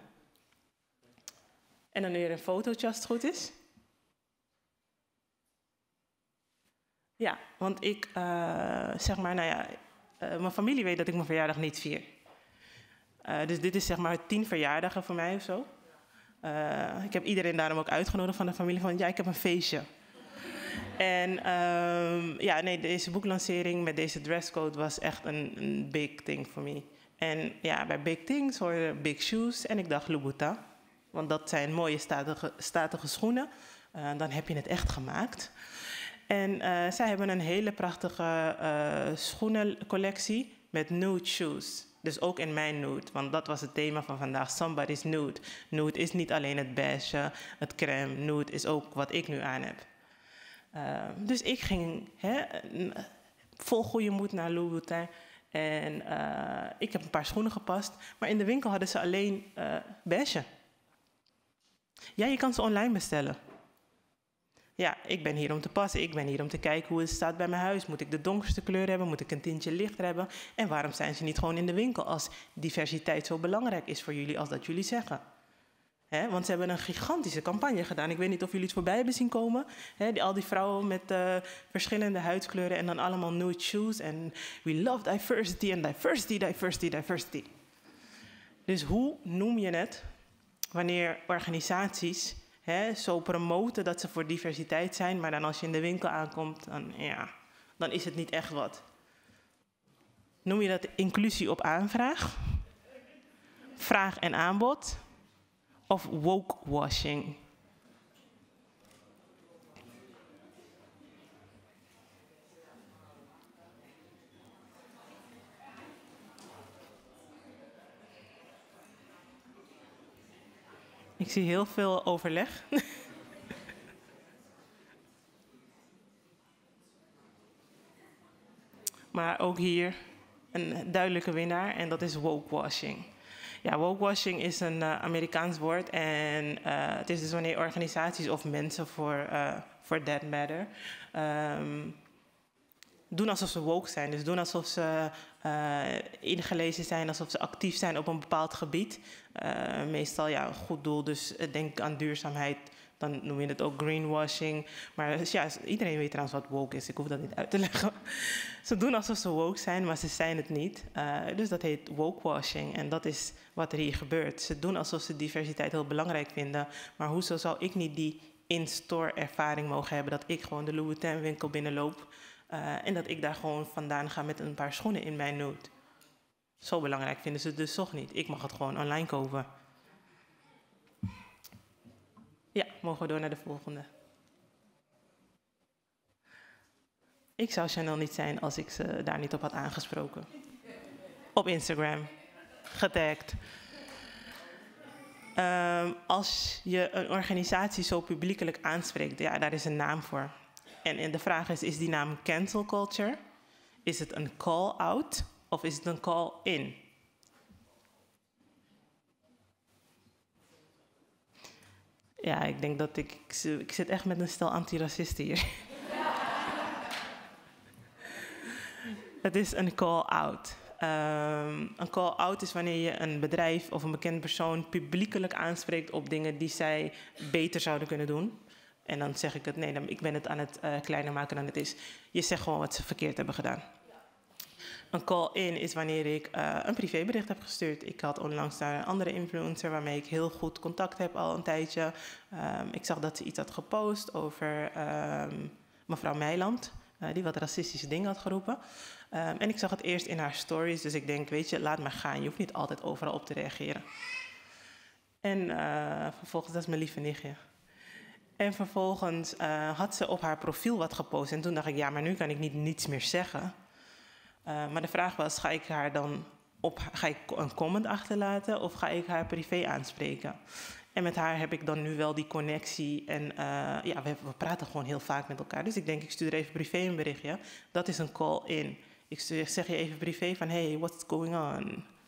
En dan weer een fotootje als het goed is. Ja, want ik, uh, zeg maar, nou ja, uh, mijn familie weet dat ik mijn verjaardag niet vier. Uh, dus dit is zeg maar tien verjaardagen voor mij of zo. Uh, ik heb iedereen daarom ook uitgenodigd van de familie van, ja, ik heb een feestje. En uh, ja, nee, deze boeklancering met deze dresscode was echt een, een big thing voor me. En ja, bij big things hoorde big shoes en ik dacht Louboutin. Want dat zijn mooie statige, statige schoenen. Uh, dan heb je het echt gemaakt. En uh, zij hebben een hele prachtige uh, schoenencollectie met nude shoes. Dus ook in mijn nude, want dat was het thema van vandaag. Somebody's nude. Nude is niet alleen het beige, het crème. Nude is ook wat ik nu aan heb. Uh, dus ik ging hè, vol goede moed naar Louboutin. En uh, ik heb een paar schoenen gepast. Maar in de winkel hadden ze alleen uh, beige. Ja, je kan ze online bestellen. Ja, ik ben hier om te passen. Ik ben hier om te kijken hoe het staat bij mijn huis. Moet ik de donkerste kleur hebben? Moet ik een tintje lichter hebben? En waarom zijn ze niet gewoon in de winkel als diversiteit zo belangrijk is voor jullie als dat jullie zeggen? He, want ze hebben een gigantische campagne gedaan. Ik weet niet of jullie het voorbij hebben zien komen. He, die, al die vrouwen met uh, verschillende huidskleuren en dan allemaal nude shoes. En we love diversity and diversity, diversity, diversity. Dus hoe noem je het wanneer organisaties He, zo promoten dat ze voor diversiteit zijn, maar dan als je in de winkel aankomt, dan, ja, dan is het niet echt wat. Noem je dat inclusie op aanvraag? Vraag en aanbod? Of woke-washing? Ik zie heel veel overleg. Maar ook hier een duidelijke winnaar en dat is woke-washing. Ja, woke-washing is een uh, Amerikaans woord en uh, het is dus wanneer organisaties of mensen voor uh, for that matter um, doen alsof ze woke zijn. Dus doen alsof ze uh, ingelezen zijn, alsof ze actief zijn op een bepaald gebied. Uh, meestal ja, een goed doel, dus denk aan duurzaamheid. Dan noem je het ook greenwashing. Maar dus ja, iedereen weet trouwens wat woke is. Ik hoef dat niet uit te leggen. Ze doen alsof ze woke zijn, maar ze zijn het niet. Uh, dus dat heet wokewashing. En dat is wat er hier gebeurt. Ze doen alsof ze diversiteit heel belangrijk vinden. Maar hoezo zou ik niet die in-store ervaring mogen hebben. Dat ik gewoon de Louboutin winkel binnenloop. Uh, en dat ik daar gewoon vandaan ga met een paar schoenen in mijn nude. Zo belangrijk vinden ze het dus toch niet. Ik mag het gewoon online kopen. Ja, mogen we door naar de volgende. Ik zou Chanel niet zijn als ik ze daar niet op had aangesproken. Op Instagram. Getagd. Um, als je een organisatie zo publiekelijk aanspreekt, ja, daar is een naam voor. En, en de vraag is, is die naam cancel culture? Is het een call-out of is het een call-in? Ja, ik denk dat ik... Ik, ik zit echt met een stel antiracisten hier. Het is een call-out. Um, een call-out is wanneer je een bedrijf of een bekend persoon publiekelijk aanspreekt op dingen die zij beter zouden kunnen doen. En dan zeg ik het, nee, dan, ik ben het aan het uh, kleiner maken dan het is. Je zegt gewoon wat ze verkeerd hebben gedaan. Een call-in is wanneer ik uh, een privébericht heb gestuurd. Ik had onlangs naar een andere influencer waarmee ik heel goed contact heb al een tijdje. Um, ik zag dat ze iets had gepost over um, mevrouw Meiland, uh, die wat racistische dingen had geroepen. Um, en ik zag het eerst in haar stories, dus ik denk, weet je, laat maar gaan. Je hoeft niet altijd overal op te reageren. En uh, vervolgens, dat is mijn lieve nichtje. En vervolgens uh, had ze op haar profiel wat gepost. En toen dacht ik, ja, maar nu kan ik niet niets meer zeggen. Uh, maar de vraag was, ga ik haar dan op, ga ik een comment achterlaten of ga ik haar privé aanspreken? En met haar heb ik dan nu wel die connectie en uh, ja, we, we praten gewoon heel vaak met elkaar. Dus ik denk, ik stuur even privé een berichtje. Dat is een call-in. Ik stuur, zeg je even privé van, hey, what's going on?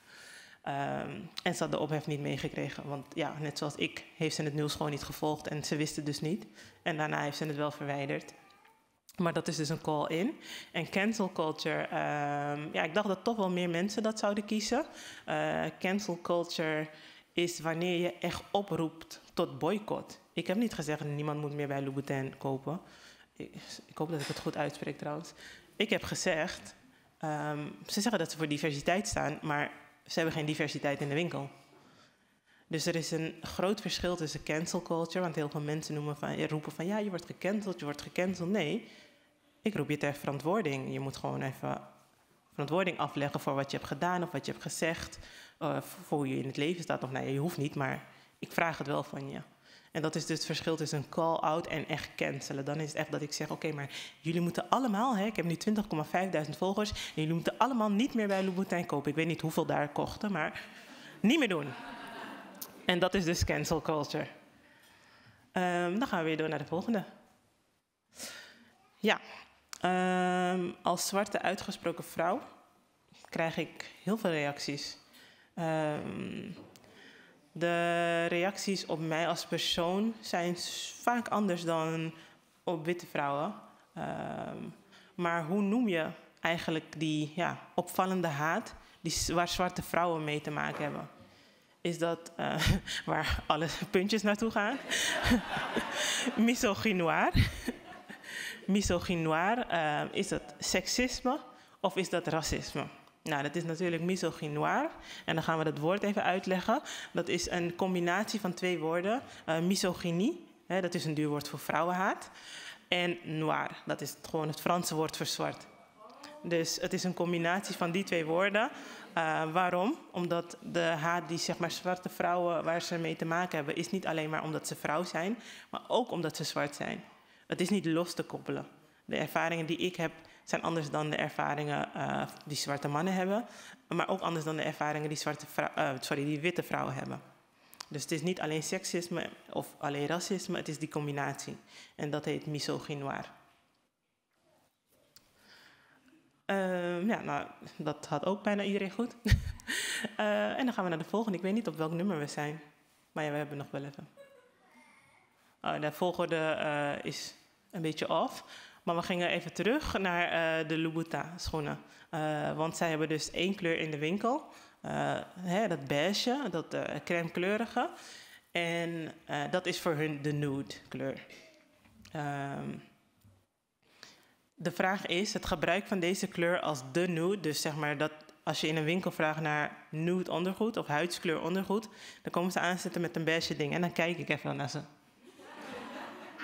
Um, en ze had de ophef niet meegekregen, want ja, net zoals ik heeft ze het nieuws gewoon niet gevolgd en ze wist het dus niet. En daarna heeft ze het wel verwijderd. Maar dat is dus een call-in. En cancel culture, um, ja, ik dacht dat toch wel meer mensen dat zouden kiezen. Uh, cancel culture is wanneer je echt oproept tot boycott. Ik heb niet gezegd dat niemand moet meer bij Louboutin kopen. Ik, ik hoop dat ik het goed uitspreek trouwens. Ik heb gezegd, um, ze zeggen dat ze voor diversiteit staan, maar ze hebben geen diversiteit in de winkel. Dus er is een groot verschil tussen cancel culture, want heel veel mensen noemen van, roepen van ja, je wordt gecanceld, je wordt gecanceld. Nee, ik roep je ter verantwoording. Je moet gewoon even verantwoording afleggen voor wat je hebt gedaan of wat je hebt gezegd, uh, voor hoe je in het leven staat. Of nee, je hoeft niet, maar ik vraag het wel van je. En dat is dus het verschil tussen een call-out en echt cancelen. Dan is het echt dat ik zeg, oké, okay, maar jullie moeten allemaal, hè, ik heb nu twintig komma vijfduizend volgers, en jullie moeten allemaal niet meer bij Louboutin kopen. Ik weet niet hoeveel daar kochten, maar niet meer doen. En dat is dus cancel culture. Um, dan gaan we weer door naar de volgende. Ja, um, als zwarte uitgesproken vrouw krijg ik heel veel reacties. Um, de reacties op mij als persoon zijn vaak anders dan op witte vrouwen. Um, maar hoe noem je eigenlijk die ja, opvallende haat die, waar zwarte vrouwen mee te maken hebben? Is dat uh, waar alle puntjes naartoe gaan? Misogynoir. Misogynoir, uh, is dat seksisme of is dat racisme? Nou, dat is natuurlijk misogynoir. En dan gaan we dat woord even uitleggen. Dat is een combinatie van twee woorden. Uh, misogynie, hè, dat is een duur woord voor vrouwenhaat. En noir, dat is gewoon het Franse woord voor zwart. Dus het is een combinatie van die twee woorden. Uh, waarom? Omdat de haat die zeg maar, zwarte vrouwen waar ze mee te maken hebben, is niet alleen maar omdat ze vrouw zijn, maar ook omdat ze zwart zijn. Het is niet los te koppelen. De ervaringen die ik heb zijn anders dan de ervaringen uh, die zwarte mannen hebben, maar ook anders dan de ervaringen die, zwarte vrou- uh, sorry, die witte vrouwen hebben. Dus het is niet alleen seksisme of alleen racisme, het is die combinatie. En dat heet misogynoir. Uh, ja, nou, dat had ook bijna iedereen goed. uh, en dan gaan we naar de volgende. Ik weet niet op welk nummer we zijn. Maar ja, we hebben nog wel even. Oh, de volgorde uh, is een beetje off. Maar we gingen even terug naar uh, de Louboutin schoenen. Uh, want zij hebben dus één kleur in de winkel. Uh, hè, dat beige, dat uh, crème kleurige. En uh, dat is voor hun de nude kleur. Um, De vraag is, het gebruik van deze kleur als de nude, dus zeg maar dat als je in een winkel vraagt naar nude ondergoed of huidskleur ondergoed, dan komen ze aanzetten met een beige ding en dan kijk ik even naar ze.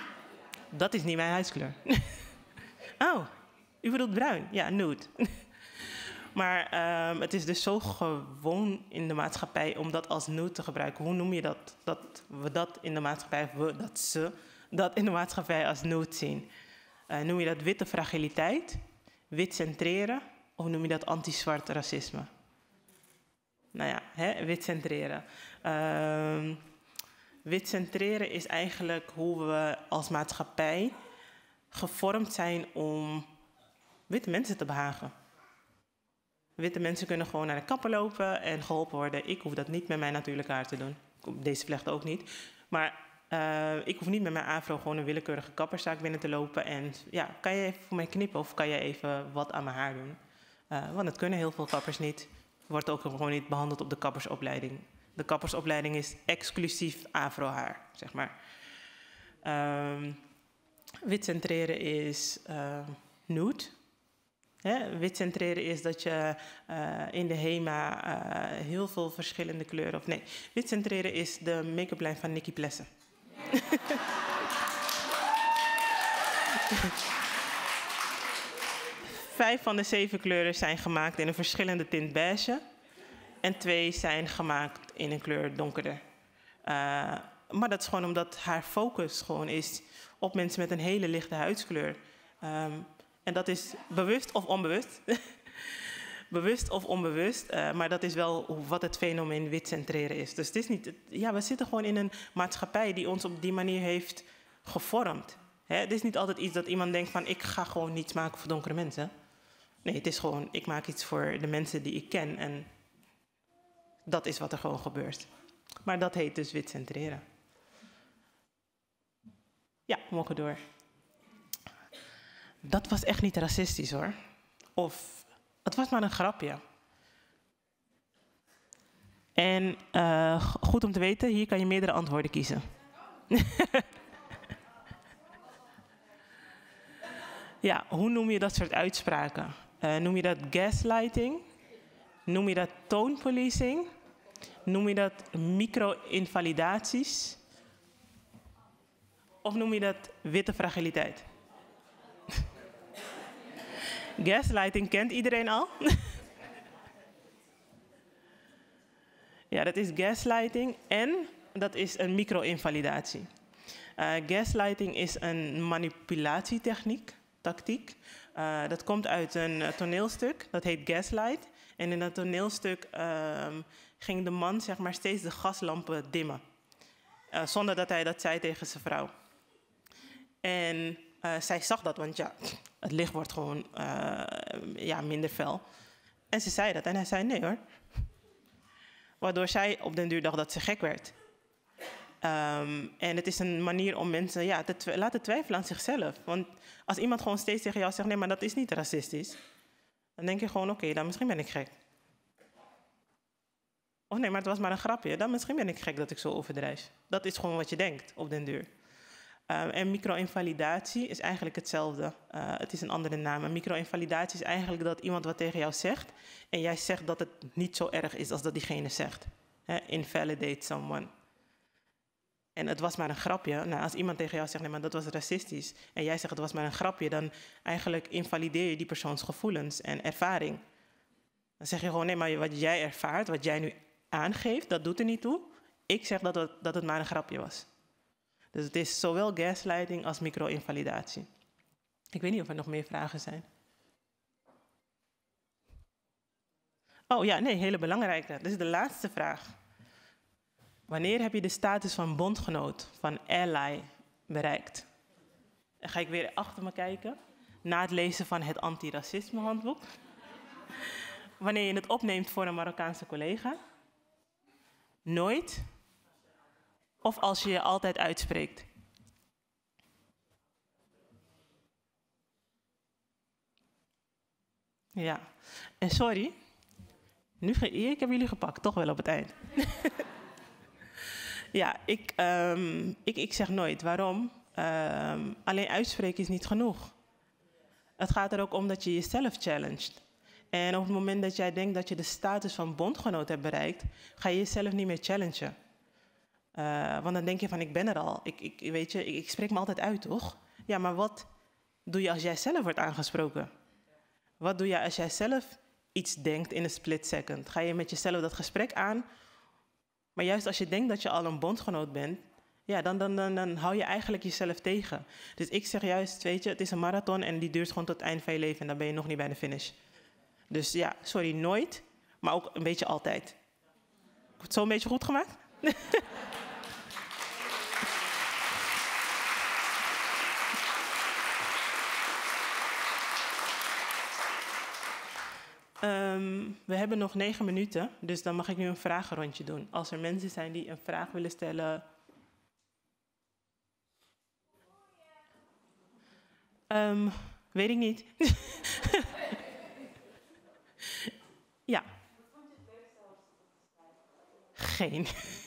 dat is niet mijn huidskleur. Oh, u bedoelt bruin? Ja, nude. Maar um, het is dus zo gewoon in de maatschappij om dat als nude te gebruiken. Hoe noem je dat? Dat we dat in de maatschappij, we, dat ze dat in de maatschappij als nude zien. Uh, noem je dat witte fragiliteit, wit centreren, of noem je dat anti-zwart racisme? Nou ja, hè, wit centreren. Uh, wit centreren is eigenlijk hoe we als maatschappij gevormd zijn om witte mensen te behagen. Witte mensen kunnen gewoon naar de kapper lopen en geholpen worden. Ik hoef dat niet met mijn natuurlijke haar te doen. Deze vlecht ook niet. Maar uh, ik hoef niet met mijn afro gewoon een willekeurige kapperszaak binnen te lopen. En ja, kan je even voor mij knippen of kan je even wat aan mijn haar doen? Uh, want dat kunnen heel veel kappers niet. Wordt ook gewoon niet behandeld op de kappersopleiding. De kappersopleiding is exclusief afro-haar, zeg maar. Um, wit centreren is uh, nude. Hè? Wit centreren is dat je uh, in de HEMA uh, heel veel verschillende kleuren... Of nee, wit centreren is de make-up lijn van Nikki Plessen. Vijf van de zeven kleuren zijn gemaakt in een verschillende tint beige. En twee zijn gemaakt in een kleur donkerder. Uh, maar dat is gewoon omdat haar focus gewoon is op mensen met een hele lichte huidskleur. Um, en dat is bewust of onbewust. Bewust of onbewust, uh, maar dat is wel wat het fenomeen wit centreren is. Dus het is niet, ja, we zitten gewoon in een maatschappij die ons op die manier heeft gevormd. Hè? Het is niet altijd iets dat iemand denkt van ik ga gewoon niets maken voor donkere mensen. Nee, het is gewoon ik maak iets voor de mensen die ik ken en dat is wat er gewoon gebeurt. Maar dat heet dus wit centreren. Ja, we mogen door. Dat was echt niet racistisch hoor. Of het was maar een grapje. En uh, goed om te weten, hier kan je meerdere antwoorden kiezen. Ja, hoe noem je dat soort uitspraken? Uh, noem je dat gaslighting? Noem je dat tone policing? Noem je dat micro-invalidaties? Of noem je dat witte fragiliteit? Gaslighting kent iedereen al? Ja, dat is gaslighting en dat is een micro-invalidatie. Uh, gaslighting is een manipulatietechniek, tactiek. Uh, dat komt uit een uh, toneelstuk, dat heet Gaslight. En in dat toneelstuk uh, ging de man zeg maar, steeds de gaslampen dimmen. Uh, zonder dat hij dat zei tegen zijn vrouw. En uh, zij zag dat, want ja, het licht wordt gewoon uh, ja, minder fel. En ze zei dat en hij zei nee hoor. Waardoor zij op den duur dacht dat ze gek werd. Um, en het is een manier om mensen ja, te tw- laten twijfelen aan zichzelf. Want als iemand gewoon steeds tegen jou zegt nee, maar dat is niet racistisch. Dan denk je gewoon oké, okay, dan misschien ben ik gek. Of nee, maar het was maar een grapje. Dan misschien ben ik gek dat ik zo overdrijf. Dat is gewoon wat je denkt op den duur. Um, en micro-invalidatie is eigenlijk hetzelfde. Uh, het is een andere naam. Een micro-invalidatie is eigenlijk dat iemand wat tegen jou zegt en jij zegt dat het niet zo erg is als dat diegene zegt. He, invalidate someone. En het was maar een grapje. Nou, als iemand tegen jou zegt, nee, maar dat was racistisch en jij zegt het was maar een grapje, dan eigenlijk invalideer je die persoons gevoelens en ervaring. Dan zeg je gewoon, nee, maar wat jij ervaart, wat jij nu aangeeft, dat doet er niet toe. Ik zeg dat het, dat het maar een grapje was. Dus het is zowel gaslighting als micro-invalidatie. Ik weet niet of er nog meer vragen zijn. Oh ja, nee, hele belangrijke. Dit is de laatste vraag. Wanneer heb je de status van bondgenoot, van ally, bereikt? Dan ga ik weer achter me kijken, na het lezen van het antiracisme-handboek. Wanneer je het opneemt voor een Marokkaanse collega. Nooit. Of als je je altijd uitspreekt. Ja, en sorry, nu ge- ik heb jullie gepakt, toch wel op het eind. Ja, ik, um, ik, ik zeg nooit. Waarom? Um, alleen uitspreken is niet genoeg. Het gaat er ook om dat je jezelf challenged. En op het moment dat jij denkt dat je de status van bondgenoot hebt bereikt, ga je jezelf niet meer challengen. Uh, want dan denk je van, ik ben er al. Ik, ik, weet je, ik, ik spreek me altijd uit, toch? Ja, maar wat doe je als jij zelf wordt aangesproken? Wat doe je als jij zelf iets denkt in een split second? Ga je met jezelf dat gesprek aan? Maar juist als je denkt dat je al een bondgenoot bent, ja, dan, dan, dan, dan hou je eigenlijk jezelf tegen. Dus ik zeg juist, weet je, het is een marathon en die duurt gewoon tot het eind van je leven en dan ben je nog niet bij de finish. Dus ja, sorry, nooit, maar ook een beetje altijd. Heb ik het zo een beetje goed gemaakt? Um, we hebben nog negen minuten, dus dan mag ik nu een vragenrondje doen. Als er mensen zijn die een vraag willen stellen. Um, weet ik niet. Ja. Geen.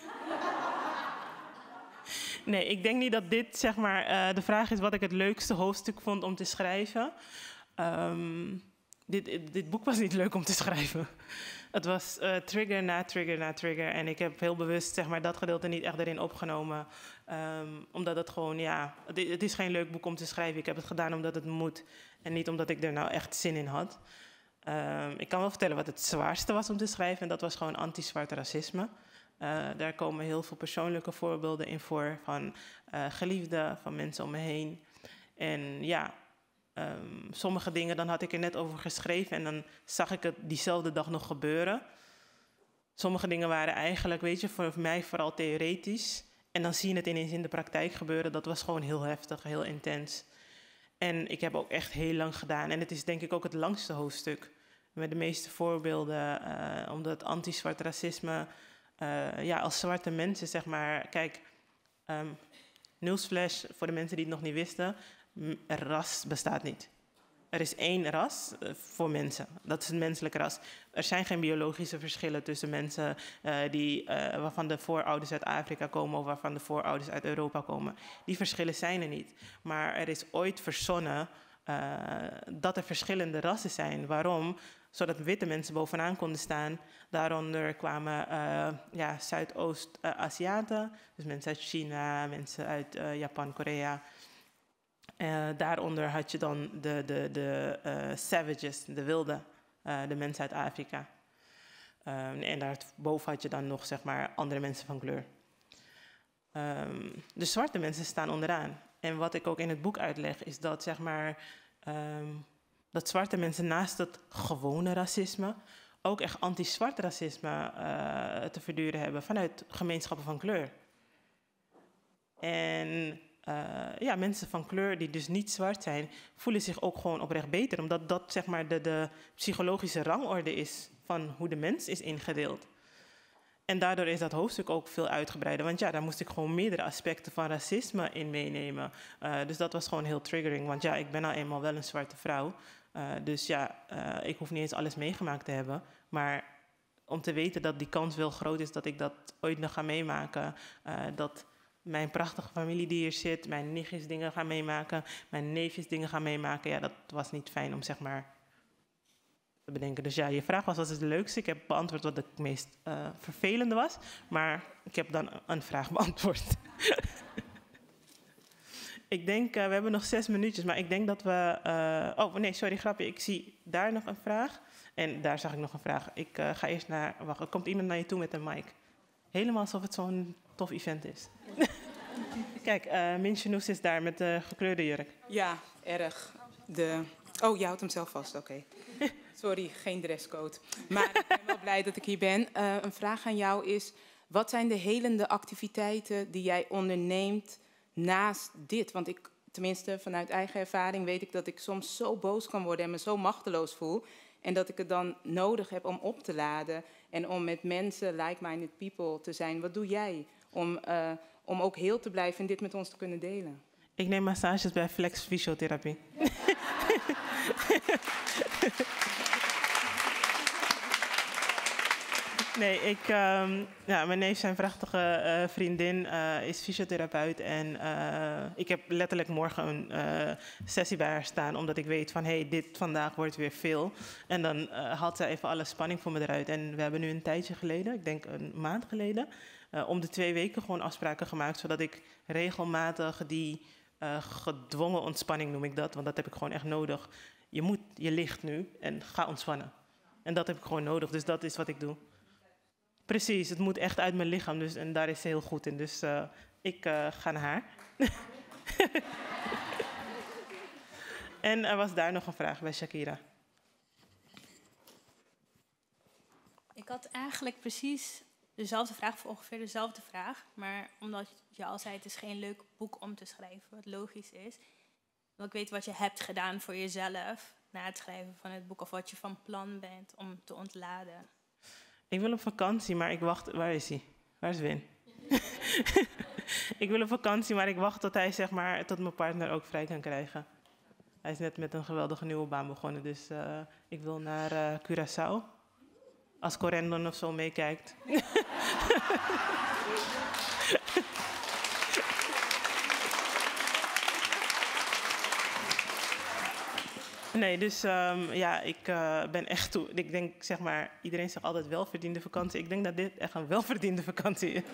Nee, ik denk niet dat dit zeg maar uh, de vraag is wat ik het leukste hoofdstuk vond om te schrijven. Um, Dit, dit boek was niet leuk om te schrijven. Het was uh, trigger na trigger na trigger. En ik heb heel bewust zeg maar, dat gedeelte niet echt erin opgenomen. Um, omdat het gewoon, ja... Het, het is geen leuk boek om te schrijven. Ik heb het gedaan omdat het moet. En niet omdat ik er nou echt zin in had. Um, ik kan wel vertellen wat het zwaarste was om te schrijven. En dat was gewoon anti-zwart racisme. Uh, daar komen heel veel persoonlijke voorbeelden in voor. Van uh, geliefden, van mensen om me heen. En ja... Um, sommige dingen, dan had ik er net over geschreven en dan zag ik het diezelfde dag nog gebeuren. Sommige dingen waren eigenlijk, weet je, voor mij vooral theoretisch. En dan zie je het ineens in de praktijk gebeuren. Dat was gewoon heel heftig, heel intens. En ik heb ook echt heel lang gedaan. En het is denk ik ook het langste hoofdstuk. Met de meeste voorbeelden, uh, omdat anti-zwart racisme, uh, ja, als zwarte mensen, zeg maar, kijk, um, newsflash voor de mensen die het nog niet wisten. Ras bestaat niet. Er is één ras uh, voor mensen. Dat is een menselijk ras. Er zijn geen biologische verschillen tussen mensen uh, die, uh, waarvan de voorouders uit Afrika komen of waarvan de voorouders uit Europa komen. Die verschillen zijn er niet. Maar er is ooit verzonnen uh, dat er verschillende rassen zijn. Waarom? Zodat witte mensen bovenaan konden staan. Daaronder kwamen uh, ja, Zuidoost-Aziaten. Dus mensen uit China, mensen uit uh, Japan, Korea. Uh, daaronder had je dan de, de, de uh, savages, de wilde, uh, de mensen uit Afrika. Uh, en daarboven had je dan nog zeg maar, andere mensen van kleur. Um, de zwarte mensen staan onderaan. En wat ik ook in het boek uitleg is dat, zeg maar, um, dat zwarte mensen naast het gewone racisme ook echt anti-zwart racisme uh, te verduren hebben vanuit gemeenschappen van kleur. En Uh, ja, mensen van kleur die dus niet zwart zijn, voelen zich ook gewoon oprecht beter. Omdat dat zeg maar de, de psychologische rangorde is van hoe de mens is ingedeeld. En daardoor is dat hoofdstuk ook veel uitgebreider. Want ja, daar moest ik gewoon meerdere aspecten van racisme in meenemen. Uh, dus dat was gewoon heel triggering. Want ja, ik ben nou eenmaal wel een zwarte vrouw. Uh, dus ja, uh, ik hoef niet eens alles meegemaakt te hebben. Maar om te weten dat die kans wel groot is dat ik dat ooit nog ga meemaken. Uh, dat mijn prachtige familie die hier zit, mijn nichtjes dingen gaan meemaken, mijn neefjes dingen gaan meemaken. Ja, dat was niet fijn om zeg maar te bedenken. Dus ja, je vraag was wat is het leukste? Ik heb beantwoord wat het meest uh, vervelende was, maar ik heb dan een vraag beantwoord. Ik denk, uh, we hebben nog zes minuutjes, maar ik denk dat we... Uh, oh, nee, sorry, grapje. Ik zie daar nog een vraag en daar zag ik nog een vraag. Ik uh, ga eerst naar... Wacht, er komt iemand naar je toe met een mic. Helemaal alsof het zo'n tof event is. Kijk, uh, Minchenoes is daar met de gekleurde jurk. Ja, erg. De... Oh, je houdt hem zelf vast, oké. Okay. Sorry, geen dresscode. Maar ik ben wel blij dat ik hier ben. Uh, een vraag aan jou is, wat zijn de helende activiteiten die jij onderneemt naast dit? Want ik, tenminste vanuit eigen ervaring, weet ik dat ik soms zo boos kan worden en me zo machteloos voel. En dat ik het dan nodig heb om op te laden en om met mensen, like-minded people, te zijn. Wat doe jij om, uh, om ook heel te blijven en dit met ons te kunnen delen? Ik neem massages bij Flex Fysiotherapie. Nee, ik, um, ja, mijn neef, zijn prachtige uh, vriendin, uh, is fysiotherapeut. En uh, ik heb letterlijk morgen een uh, sessie bij haar staan, omdat ik weet van, hé, hey, dit vandaag wordt weer veel. En dan uh, haalt zij even alle spanning voor me eruit. En we hebben nu een tijdje geleden, ik denk een maand geleden, uh, om de twee weken gewoon afspraken gemaakt, zodat ik regelmatig die uh, gedwongen ontspanning noem ik dat, want dat heb ik gewoon echt nodig. Je moet, je ligt nu en ga ontspannen. En dat heb ik gewoon nodig, dus dat is wat ik doe. Precies, het moet echt uit mijn lichaam, dus, en daar is ze heel goed in. Dus uh, ik uh, ga naar haar. En er was daar nog een vraag bij Shakira. Ik had eigenlijk precies dezelfde vraag, voor ongeveer dezelfde vraag. Maar omdat je al zei, het is geen leuk boek om te schrijven, wat logisch is. Wil ik weten wat je hebt gedaan voor jezelf na het schrijven van het boek. Of wat je van plan bent om te ontladen. Ik wil op vakantie, maar ik wacht... Waar is hij? Waar is Win? Ik wil op vakantie, maar ik wacht tot hij, zeg maar, tot mijn partner ook vrij kan krijgen. Hij is net met een geweldige nieuwe baan begonnen, dus uh, ik wil naar uh, Curaçao. Als Corendon of zo meekijkt. Nee, dus um, ja, ik uh, ben echt toe. Ik denk, zeg maar, iedereen zegt altijd welverdiende vakantie. Ik denk dat dit echt een welverdiende vakantie is.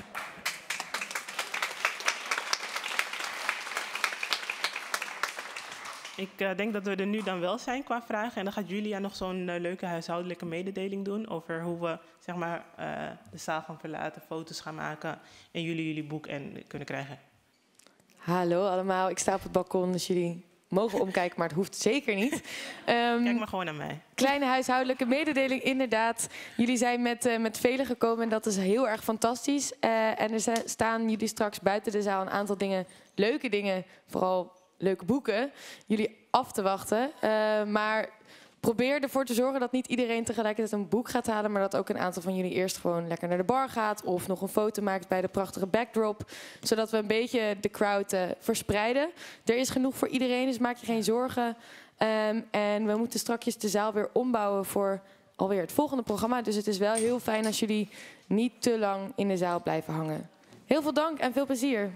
Ik uh, denk dat we er nu dan wel zijn qua vragen. En dan gaat Julia nog zo'n uh, leuke huishoudelijke mededeling doen over hoe we, zeg maar, uh, de zaal gaan verlaten, foto's gaan maken en jullie jullie boek en kunnen krijgen. Hallo allemaal, ik sta op het balkon, dus jullie mogen omkijken, maar het hoeft zeker niet. Um, Kijk maar gewoon naar mij. Kleine huishoudelijke mededeling, inderdaad. Jullie zijn met, uh, met velen gekomen en dat is heel erg fantastisch. Uh, en er staan jullie straks buiten de zaal een aantal dingen, leuke dingen, vooral leuke boeken, jullie af te wachten. Uh, maar probeer ervoor te zorgen dat niet iedereen tegelijkertijd een boek gaat halen, maar dat ook een aantal van jullie eerst gewoon lekker naar de bar gaat of nog een foto maakt bij de prachtige backdrop, zodat we een beetje de crowd uh, verspreiden. Er is genoeg voor iedereen, dus maak je geen zorgen. Um, en we moeten straks de zaal weer ombouwen voor alweer het volgende programma. Dus het is wel heel fijn als jullie niet te lang in de zaal blijven hangen. Heel veel dank en veel plezier.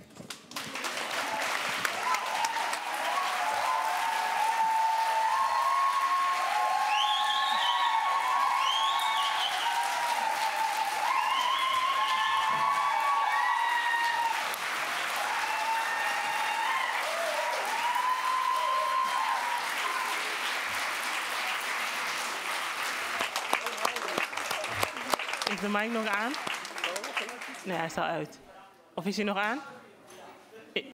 Is de mic nog aan? Nee, hij is al uit. Of is hij nog aan?